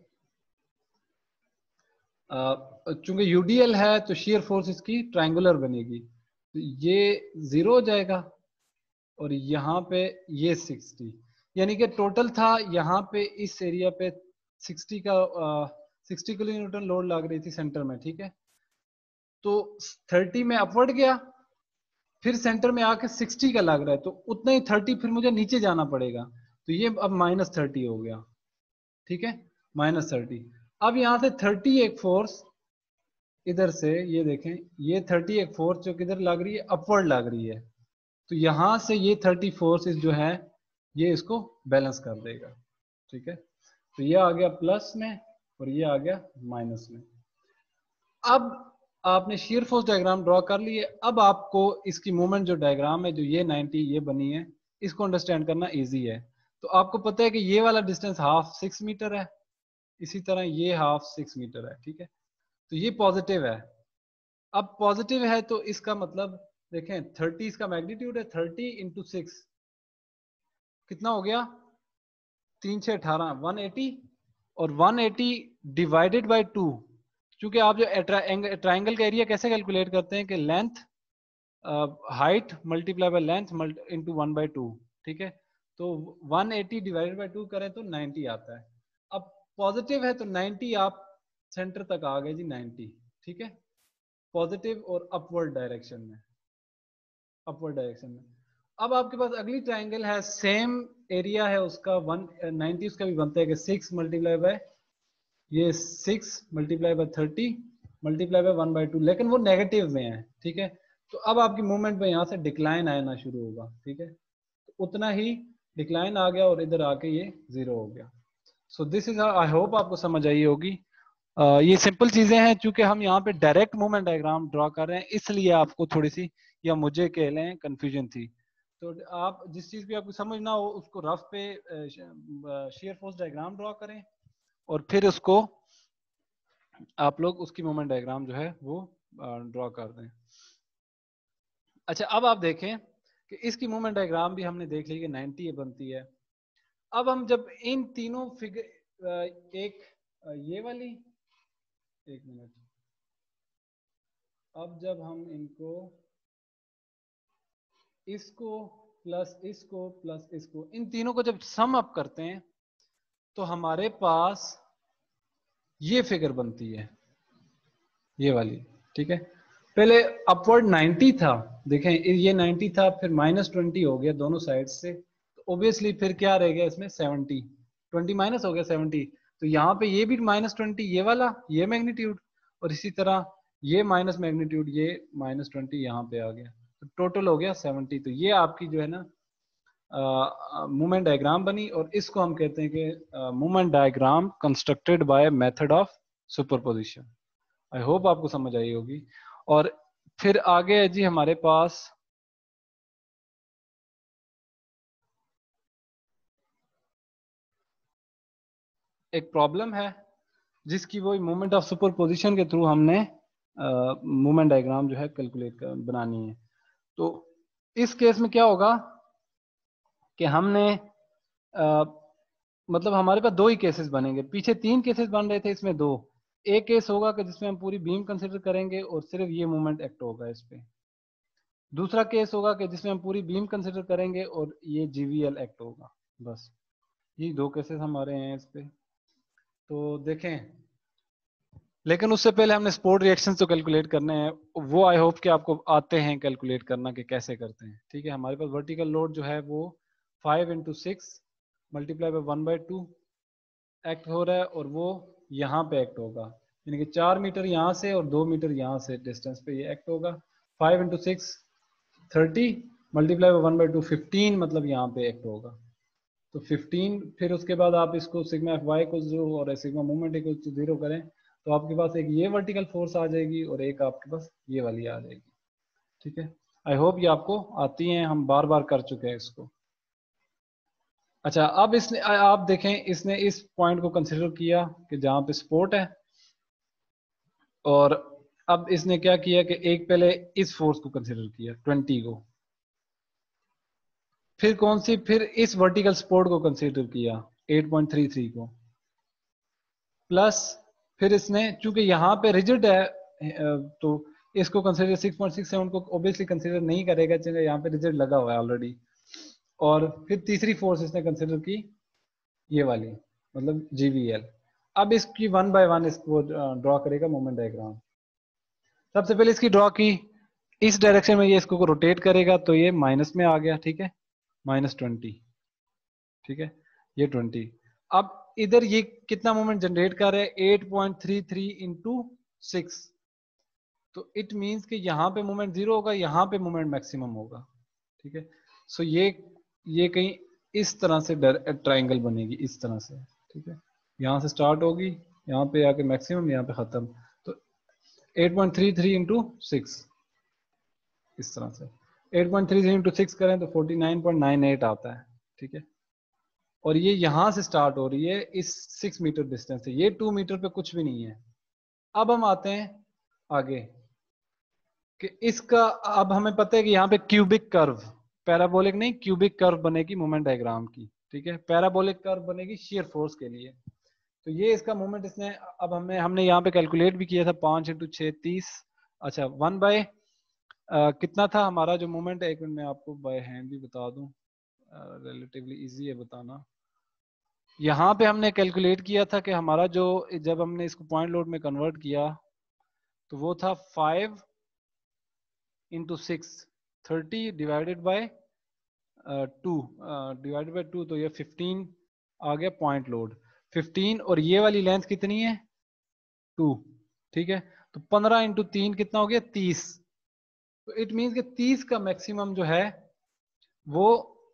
चूंकि यूडीएल है तो शेयर फोर्स इसकी ट्रायंगुलर बनेगी, तो ये 0 हो जाएगा, और यहाँ पे ये 60, यानी कि टोटल था यहाँ पे इस एरिया पे 60 का 60 किलो न्यूटन लोड लग रही थी सेंटर में। ठीक है, तो 30 में अपवर्ड गया, फिर सेंटर में आके 60 का लग रहा है, तो उतना ही 30 फिर मुझे नीचे जाना पड़ेगा, तो ये अब -30 हो गया। ठीक है, -30। अब यहाँ से 30 एक फोर्स इधर से, ये देखें, ये 30 एक फोर्स जो किधर लग रही है, अपवर्ड लग रही है, तो यहां से ये 30 फोर्सेस जो है ये इसको बैलेंस कर देगा। ठीक है, तो ये आ गया प्लस में और ये आ गया माइनस में। अब आपने शेयर फोर्स डायग्राम ड्रॉ कर लिए, अब आपको इसकी मूवमेंट जो डायग्राम है जो ये 90 ये बनी है, इसको अंडरस्टैंड करना इजी है। तो आपको पता है कि ये वाला डिस्टेंस हाफ 6 मीटर है, इसी तरह ये हाफ 6 मीटर है। ठीक है, तो ये पॉजिटिव है। अब पॉजिटिव है तो इसका मतलब देखें 30 इसका मैग्नीट्यूड है, 30 इंटू 6 कितना हो गया, 3 6 18 180, और 180 डिवाइडेड बाय 2, क्योंकि आप जो ट्राइंगल का एरिया कैसे कैलकुलेट करते हैं कि length height multiply by length into 1/2। ठीक है, तो 180 डिवाइडेड बाय 2 करें तो 90 आता है। अब पॉजिटिव है तो 90 आप सेंटर तक आ गए जी, 90, ठीक है, पॉजिटिव और अपवर्ड डायरेक्शन में, अपवर्ड डायरेक्शन में। अब आपके पास अगली ट्राइंगल है, सेम एरिया है उसका 190, उसका भी बनता है कि 6 मल्टीप्लाई बाय ये 6 मल्टीप्लाई बाय 30 मल्टीप्लाई बाय 1/2, लेकिन वो नेगेटिव में है, ठीक है। तो अब आपकी मूवमेंट में यहाँ से डिक्लाइन आना शुरू होगा, ठीक है, तो उतना ही डिक्लाइन आ गया और इधर आके ये 0 हो गया। So this is, I hope आपको समझ आई होगी। ये सिंपल चीजें हैं, चूंकि हम यहाँ पे डायरेक्ट मूवमेंट डायग्राम ड्रॉ कर रहे हैं, इसलिए आपको थोड़ी सी, या मुझे कह लें, कंफ्यूजन थी। तो आप जिस चीज भी आपको समझ ना हो उसको रफ पे शेयर फोर्स डायग्राम ड्रॉ करें और फिर उसको आप लोग उसकी मूवमेंट डायग्राम जो है वो ड्रॉ कर दें। अच्छा, अब आप देखें कि इसकी मूवमेंट डायग्राम भी हमने देख ली कि 90 बनती है। अब हम जब इन तीनों फिगर एक ये वाली, एक मिनट, अब जब हम इनको इसको प्लस इसको इन तीनों को जब सम अप करते हैं तो हमारे पास ये फिगर बनती है, ये वाली, ठीक है। पहले अपवर्ड 90 था, देखें ये 90 था, फिर -20 हो गया दोनों साइड से, तो ऑब्वियसली फिर क्या रह गया इसमें 70, 20 माइनस हो गया 70, तो यहाँ पे ये भी -20, ये वाला ये मैग्नीट्यूड, और इसी तरह ये माइनस मैग्नीट्यूड, ये -20 यहाँ पे आ गया, तो टोटल हो गया 70। तो ये आपकी जो है ना मूवमेंट डायग्राम बनी, और इसको हम कहते हैं कि movement diagram constructed by method of superposition. I hope आपको समझ आई होगी। और फिर आगे है जी हमारे पास एक प्रॉब्लम है जिसकी वो मोमेंट ऑफ सुपरपोजिशन के थ्रू हमने मूवमेंट डायग्राम जो है कैलकुलेट बनानी है। तो इस केस में क्या होगा कि हमने मतलब हमारे पास दो ही केसेस बनेंगे, पीछे 3 केसेस बन रहे थे, इसमें 2। एक केस होगा कि जिसमें हम पूरी बीम कंसिडर करेंगे और सिर्फ ये मूवमेंट एक्ट होगा इस पे। दूसरा केस होगा कि जिसमें हम पूरी बीम कंसिडर करेंगे और ये जीवीएल एक्ट होगा। बस ये 2 केसेस हमारे हैं इस पे। तो देखें, लेकिन उससे पहले हमने स्पोर्ट रिएक्शंस तो कैलकुलेट करने हैं, वो आई होप कि आपको आते हैं कैलकुलेट करना कि कैसे करते हैं, ठीक है। हमारे पास वर्टिकल लोड जो है वो 5 × 6 मल्टीप्लाई बाय 1/2 एक्ट हो रहा है, और वो यहाँ पे एक्ट होगा, यानी कि 4 मीटर यहाँ से और 2 मीटर यहाँ से डिस्टेंस पे ये एक्ट होगा। 5 × 6 30 मल्टीप्लाई बाय 1/2 15, मतलब यहाँ पे एक्ट होगा, तो 15। फिर उसके बाद आप इसको सिग्मा एफ वाई को 0 और सिग्मा मूवमेंट को 0 करें, तो आपके पास एक ये वर्टिकल फोर्स आ जाएगी और एक आपके पास ये वाली आ जाएगी, ठीक है। आई होप ये आपको आती हैं, हम बार बार कर चुके हैं इसको। अच्छा, अब इसने, आप देखें, इसने इस पॉइंट को कंसिडर किया कि जहां पे सपोर्ट है, और अब इसने क्या किया कि एक पहले इस फोर्स को कंसिडर किया 20 को, फिर कौन सी, फिर इस वर्टिकल सपोर्ट को कंसिडर किया 8.33 को, प्लस फिर इसने चूंकि यहाँ पे रिजिड है तो इसको कंसिडर 6.67 को ऑब्वियसली कंसिडर नहीं करेगा, क्योंकि यहाँ पे रिजिड लगा हुआ है ऑलरेडी। और फिर तीसरी फोर्स इसने कंसिडर की ये वाली, मतलब जीवीएल। अब इसकी 1 बाय 1 इसको ड्रॉ करेगा मोमेंट डायग्राम। सबसे पहले इसकी ड्रॉ की इस डायरेक्शन में, ये इसको रोटेट करेगा तो ये माइनस में आ गया, ठीक है, -20, ठीक है, ये 20। अब इधर ये कितना मोमेंट जनरेट कर रहा है, 8.33 × 6, तो इट मींस कि यहाँ पे मोमेंट 0 होगा, यहाँ पे मोमेंट मैक्सिमम होगा, ठीक है। सो ये कहीं इस तरह से ट्राइंगल बनेगी, इस तरह से, ठीक है। यहाँ से स्टार्ट होगी, यहाँ पे आके मैक्सिमम, यहाँ पे खत्म, तो 8.33 × 6 इस तरह से 8.33 × 6 करें तो 49.98 आता है, ठीक है। और ये यहाँ से स्टार्ट हो रही है इस 6 मीटर डिस्टेंस से, ये 2 मीटर पे कुछ भी नहीं है। अब हम आते हैं आगे कि इसका, अब हमें पता है कि यहाँ पे क्यूबिक कर्व, पैराबोलिक नहीं, क्यूबिक कर्व बनेगी मोमेंट डायग्राम की, ठीक है। पैराबोलिक कर्व बनेगी शियर फोर्स के लिए, तो ये इसका मोमेंट इसने, अब हमने यहाँ पे कैलकुलेट भी किया था, 5 × 6 30। अच्छा, 1 बाय कितना था हमारा जो मोमेंट है, एक मिनट में आपको बाय हैंड भी बता दूं, रिलेटिवली इजी है बताना। यहाँ पे हमने कैलकुलेट किया था कि हमारा जो, जब हमने इसको पॉइंट लोड में कन्वर्ट किया तो वो था 5 इंटू 6, 30 डिवाइडेड बाय 2 तो ये 15 आ गया पॉइंट लोड 15, और ये वाली लेंथ कितनी है 2, ठीक है। तो 15 इंटू 3 कितना हो गया 30। तो इट मीन्स कि 30 का मैक्सिमम जो है वो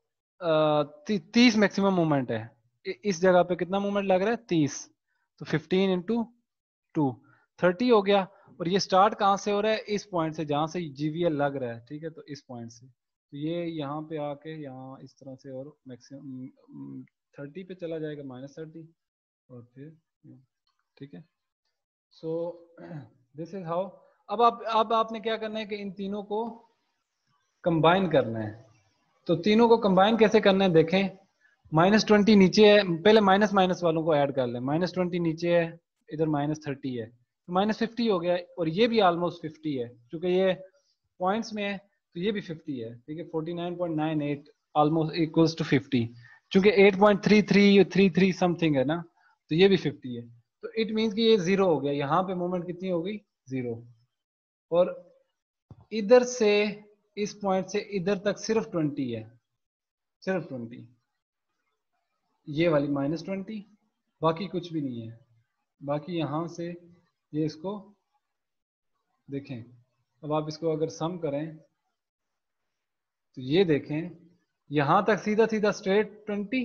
30 मैक्सिमम मूवमेंट है। इस जगह पे कितना मूवमेंट लग रहा है 30, तो 15 इंटू 2 30 हो गया। और ये स्टार्ट कहाँ से हो रहा है, इस पॉइंट से जहां से जीवीएल लग रहा है, ठीक है। तो इस पॉइंट से तो ये यहाँ पे आके यहाँ इस तरह से, और मैक्सिमम 30 पे चला जाएगा -30, और फिर ठीक है। So this is how. अब आपने क्या करना है कि इन तीनों को कंबाइन करना है। तो तीनों को कंबाइन कैसे करना है देखें। -20 नीचे है, पहले माइनस माइनस वालों को ऐड कर लें। -20 नीचे है, इधर -30 है, तो -50 हो गया। और ये भी ऑलमोस्ट 50 है, क्योंकि ये पॉइंट्स में है तो ये भी 50 है, ठीक है। 49.98 ऑलमोस्ट इक्वल्स टू 50, चूंकि 8.3333 समथिंग है ना, तो ये भी 50 है। तो इट मीन्स कि ये 0 हो गया, यहाँ पे मूवमेंट कितनी हो गई 0। और इधर से इस पॉइंट से इधर तक सिर्फ 20 है, सिर्फ 20, ये वाली -20, बाकी कुछ भी नहीं है। बाकी यहां से ये, इसको देखें। अब आप इसको अगर सम करें तो ये देखें, यहां तक सीधा सीधा स्ट्रेट 20,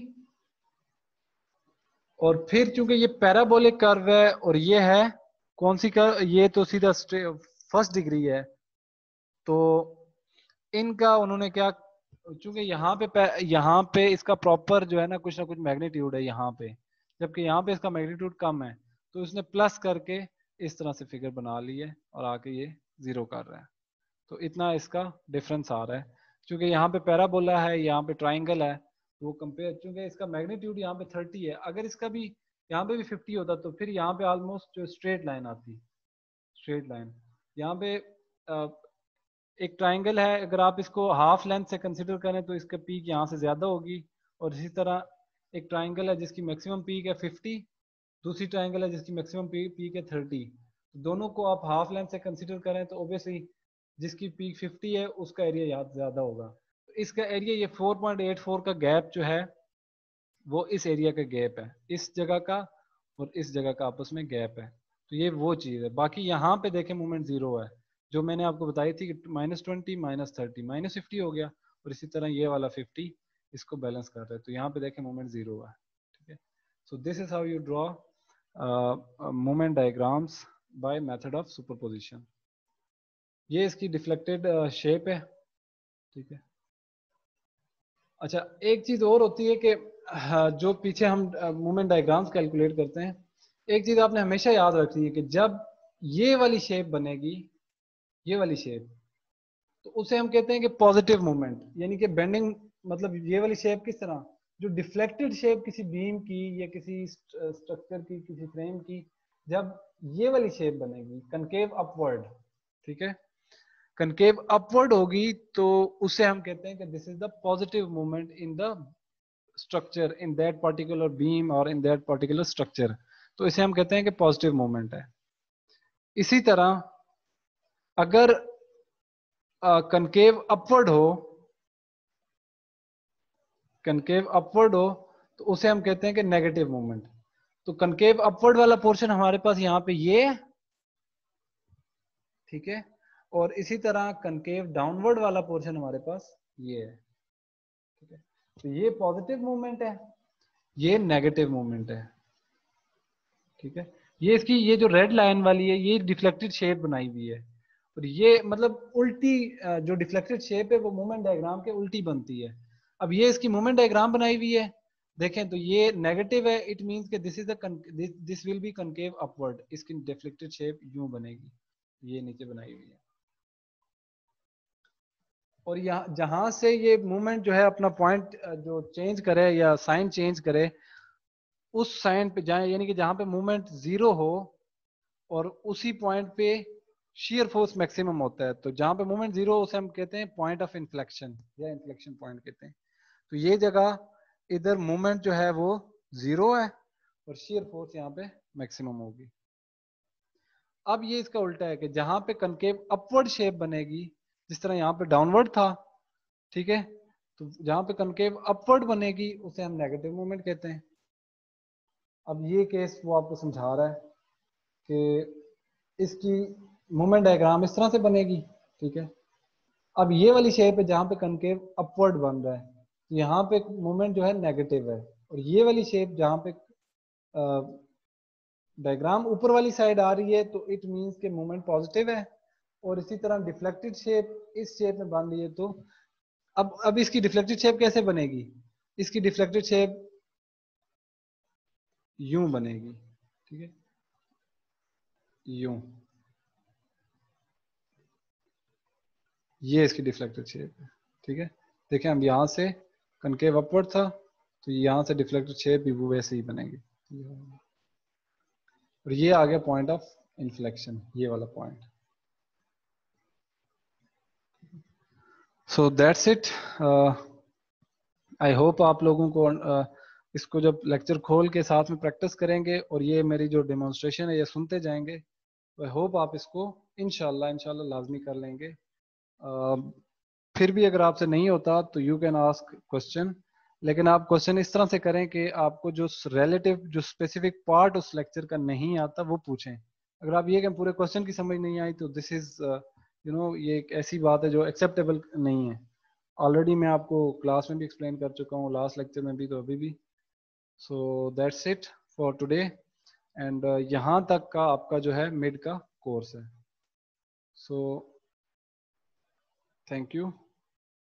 और फिर चूंकि ये पैराबोलिक कर्व है और ये है कौन सी कर्व, ये तो सीधा फर्स्ट डिग्री है, तो इनका उन्होंने क्या, चूंकि यहाँ पे इसका प्रॉपर जो है ना कुछ मैग्नीट्यूड है यहाँ पे, जबकि यहाँ पे इसका मैग्नीट्यूड कम है, तो इसने प्लस करके इस तरह से फिगर बना ली है और आके ये 0 कर रहा है। तो इतना इसका डिफरेंस आ रहा है, क्योंकि यहाँ पे पैराबोला है, यहाँ पे ट्राइंगल है, वो कंपेयर, क्योंकि इसका मैग्नीट्यूड यहाँ पे 30 है, अगर इसका भी यहाँ पे भी 50 होता तो फिर यहाँ पे ऑलमोस्ट जो स्ट्रेट लाइन आती, स्ट्रेट लाइन। यहाँ पे एक ट्राइंगल है, अगर आप इसको हाफ लेंथ से कंसिडर करें तो इसका पीक यहाँ से ज्यादा होगी, और इसी तरह एक ट्राइंगल है जिसकी मैक्सिमम पीक है 50, दूसरी ट्राइंगल है जिसकी मैक्सिमम पीक है 30। दोनों को आप हाफ लेंथ से कंसिडर करें तो ऑब्वियसली जिसकी पीक 50 है उसका एरिया याद ज्यादा होगा। तो इसका एरिया ये 4.84 का गैप जो है वो इस एरिया का गैप है, इस जगह का और इस जगह का आपस में गैप है। तो ये वो चीज़ है। बाकी यहाँ पे देखें मूवमेंट 0 है, जो मैंने आपको बताई थी कि -20 -30 -50 हो गया, और इसी तरह ये वाला 50 इसको बैलेंस कर रहा है। तो यहाँ पे देखें मूवमेंट 0 है, ठीक है। So this is how you draw movement diagrams by method of superposition. ये इसकी डिफ्लेक्टेड शेप है, ठीक है। अच्छा, एक चीज और होती है कि जो पीछे हम मूवमेंट डायग्राम्स कैलकुलेट करते हैं, एक चीज आपने हमेशा याद रखनी है कि जब ये वाली शेप बनेगी, ये वाली शेप, तो उसे हम कहते हैं कि पॉजिटिव मूवमेंट, यानी कि बेंडिंग। मतलब ये वाली शेप किस तरह, जो डिफ्लेक्टेड शेप किसी बीम की या किसी स्ट्रक्चर की, किसी फ्रेम की, जब ये वाली शेप बनेगी कनकेव अपवर्ड, ठीक है, कनकेव अपवर्ड होगी, तो उसे हम कहते हैं कि this is the positive movement in the structure, in that particular beam और इन दैट पर्टिकुलर स्ट्रक्चर। तो इसे हम कहते हैं कि पॉजिटिव मूवमेंट है। इसी तरह अगर कनकेव अपवर्ड हो, कनकेव अपवर्ड हो, तो उसे हम कहते हैं कि नेगेटिव मूवमेंट। तो कनकेव अपवर्ड वाला पोर्शन हमारे पास यहाँ पे ये है, ठीक है, और इसी तरह कनकेव डाउनवर्ड वाला पोर्शन हमारे पास ये है, ठीक है। तो ये पॉजिटिव मूवमेंट है, ये नेगेटिव मूवमेंट है, ठीक है। ये इसकी, ये जो रेड लाइन वाली है, ये डिफ्लेक्टेड शेप बनाई हुई है, और ये मतलब उल्टी, जो डिफ्लेक्टेड शेप है वो मूवमेंट डायग्राम के उल्टी बनती है। अब ये इसकी मूवमेंट डायग्राम बनाई हुई है, देखें तो ये नेगेटिव है, इट मींस कि this is this will be concave upward, इसकी डिफ्लेक्टेड शेप यूं बनेगी, ये नीचे बनाई हुई है। और यहाँ जहां से ये मूवमेंट जो है अपना पॉइंट जो चेंज करे या साइन चेंज करे, उस साइन पे जाए, यानी कि जहां पे मूवमेंट 0 हो और उसी पॉइंट पे शेयर फोर्स मैक्सिमम होता है। तो जहां पे मूवमेंट 0 उसे हम कहते हैं पॉइंट ऑफ इन्फ्लेक्शन या इन्फ्लेक्शन पॉइंट कहते हैं। तो ये जगह इधर मोमेंट जो है वो 0 है और shear फोर्स यहाँ पे मैक्सिमम होगी। अब ये इसका उल्टा है कि जहां पे कनकेव अपवर्ड शेप बनेगी, जिस तरह यहाँ पे डाउनवर्ड था, ठीक है, तो जहां पे कनकेव अपवर्ड बनेगी उसे हम नेगेटिव मोमेंट कहते हैं। अब ये केस वो आपको समझा रहा है कि इसकी मोमेंट डायग्राम इस तरह से बनेगी, ठीक है। अब ये वाली शेप है जहां पे कनकेव अपवर्ड बन रहा है, तो यहाँ पे मोमेंट जो है नेगेटिव है, और ये वाली शेप जहां पे डायग्राम ऊपर वाली साइड आ रही है तो इट मींस के मोमेंट पॉजिटिव है। और इसी तरह डिफ्लेक्टेड शेप इस शेप में बन रही है, तो अब इसकी डिफ्लेक्टेड शेप कैसे बनेगी? इसकी डिफ्लेक्टेड शेप यूं बनेगी, ठीक है, यूं, ये इसकी डिफ्लेक्टेड शेप है, ठीक है। देखें हम यहाँ से कनकेव अपवर्ड था, तो यहाँ से डिफ्लेक्टेड शेप भी वो वैसे ही बनेगी। और ये आ गया पॉइंट ऑफ इन्फ्लेक्शन, ये वाला point. So that's it. I hope आप लोगों को इसको जब लेक्चर खोल के साथ में प्रैक्टिस करेंगे और ये मेरी जो डेमोन्स्ट्रेशन है ये सुनते जाएंगे, तो आई होप आप इसको इंशाल्लाह लाजमी कर लेंगे। फिर भी अगर आपसे नहीं होता तो यू कैन आस्क क्वेश्चन, लेकिन आप क्वेश्चन इस तरह से करें कि आपको जो रिलेटिव जो स्पेसिफिक पार्ट उस लेक्चर का नहीं आता वो पूछें। अगर आप ये कि पूरे क्वेश्चन की समझ नहीं आई तो दिस इज ये एक ऐसी बात है जो एक्सेप्टेबल नहीं है। ऑलरेडी मैं आपको क्लास में भी एक्सप्लेन कर चुका हूँ, लास्ट लेक्चर में भी, तो अभी भी। So that's it for today, and यहाँ तक का आपका जो है मिड का कोर्स है। So thank you.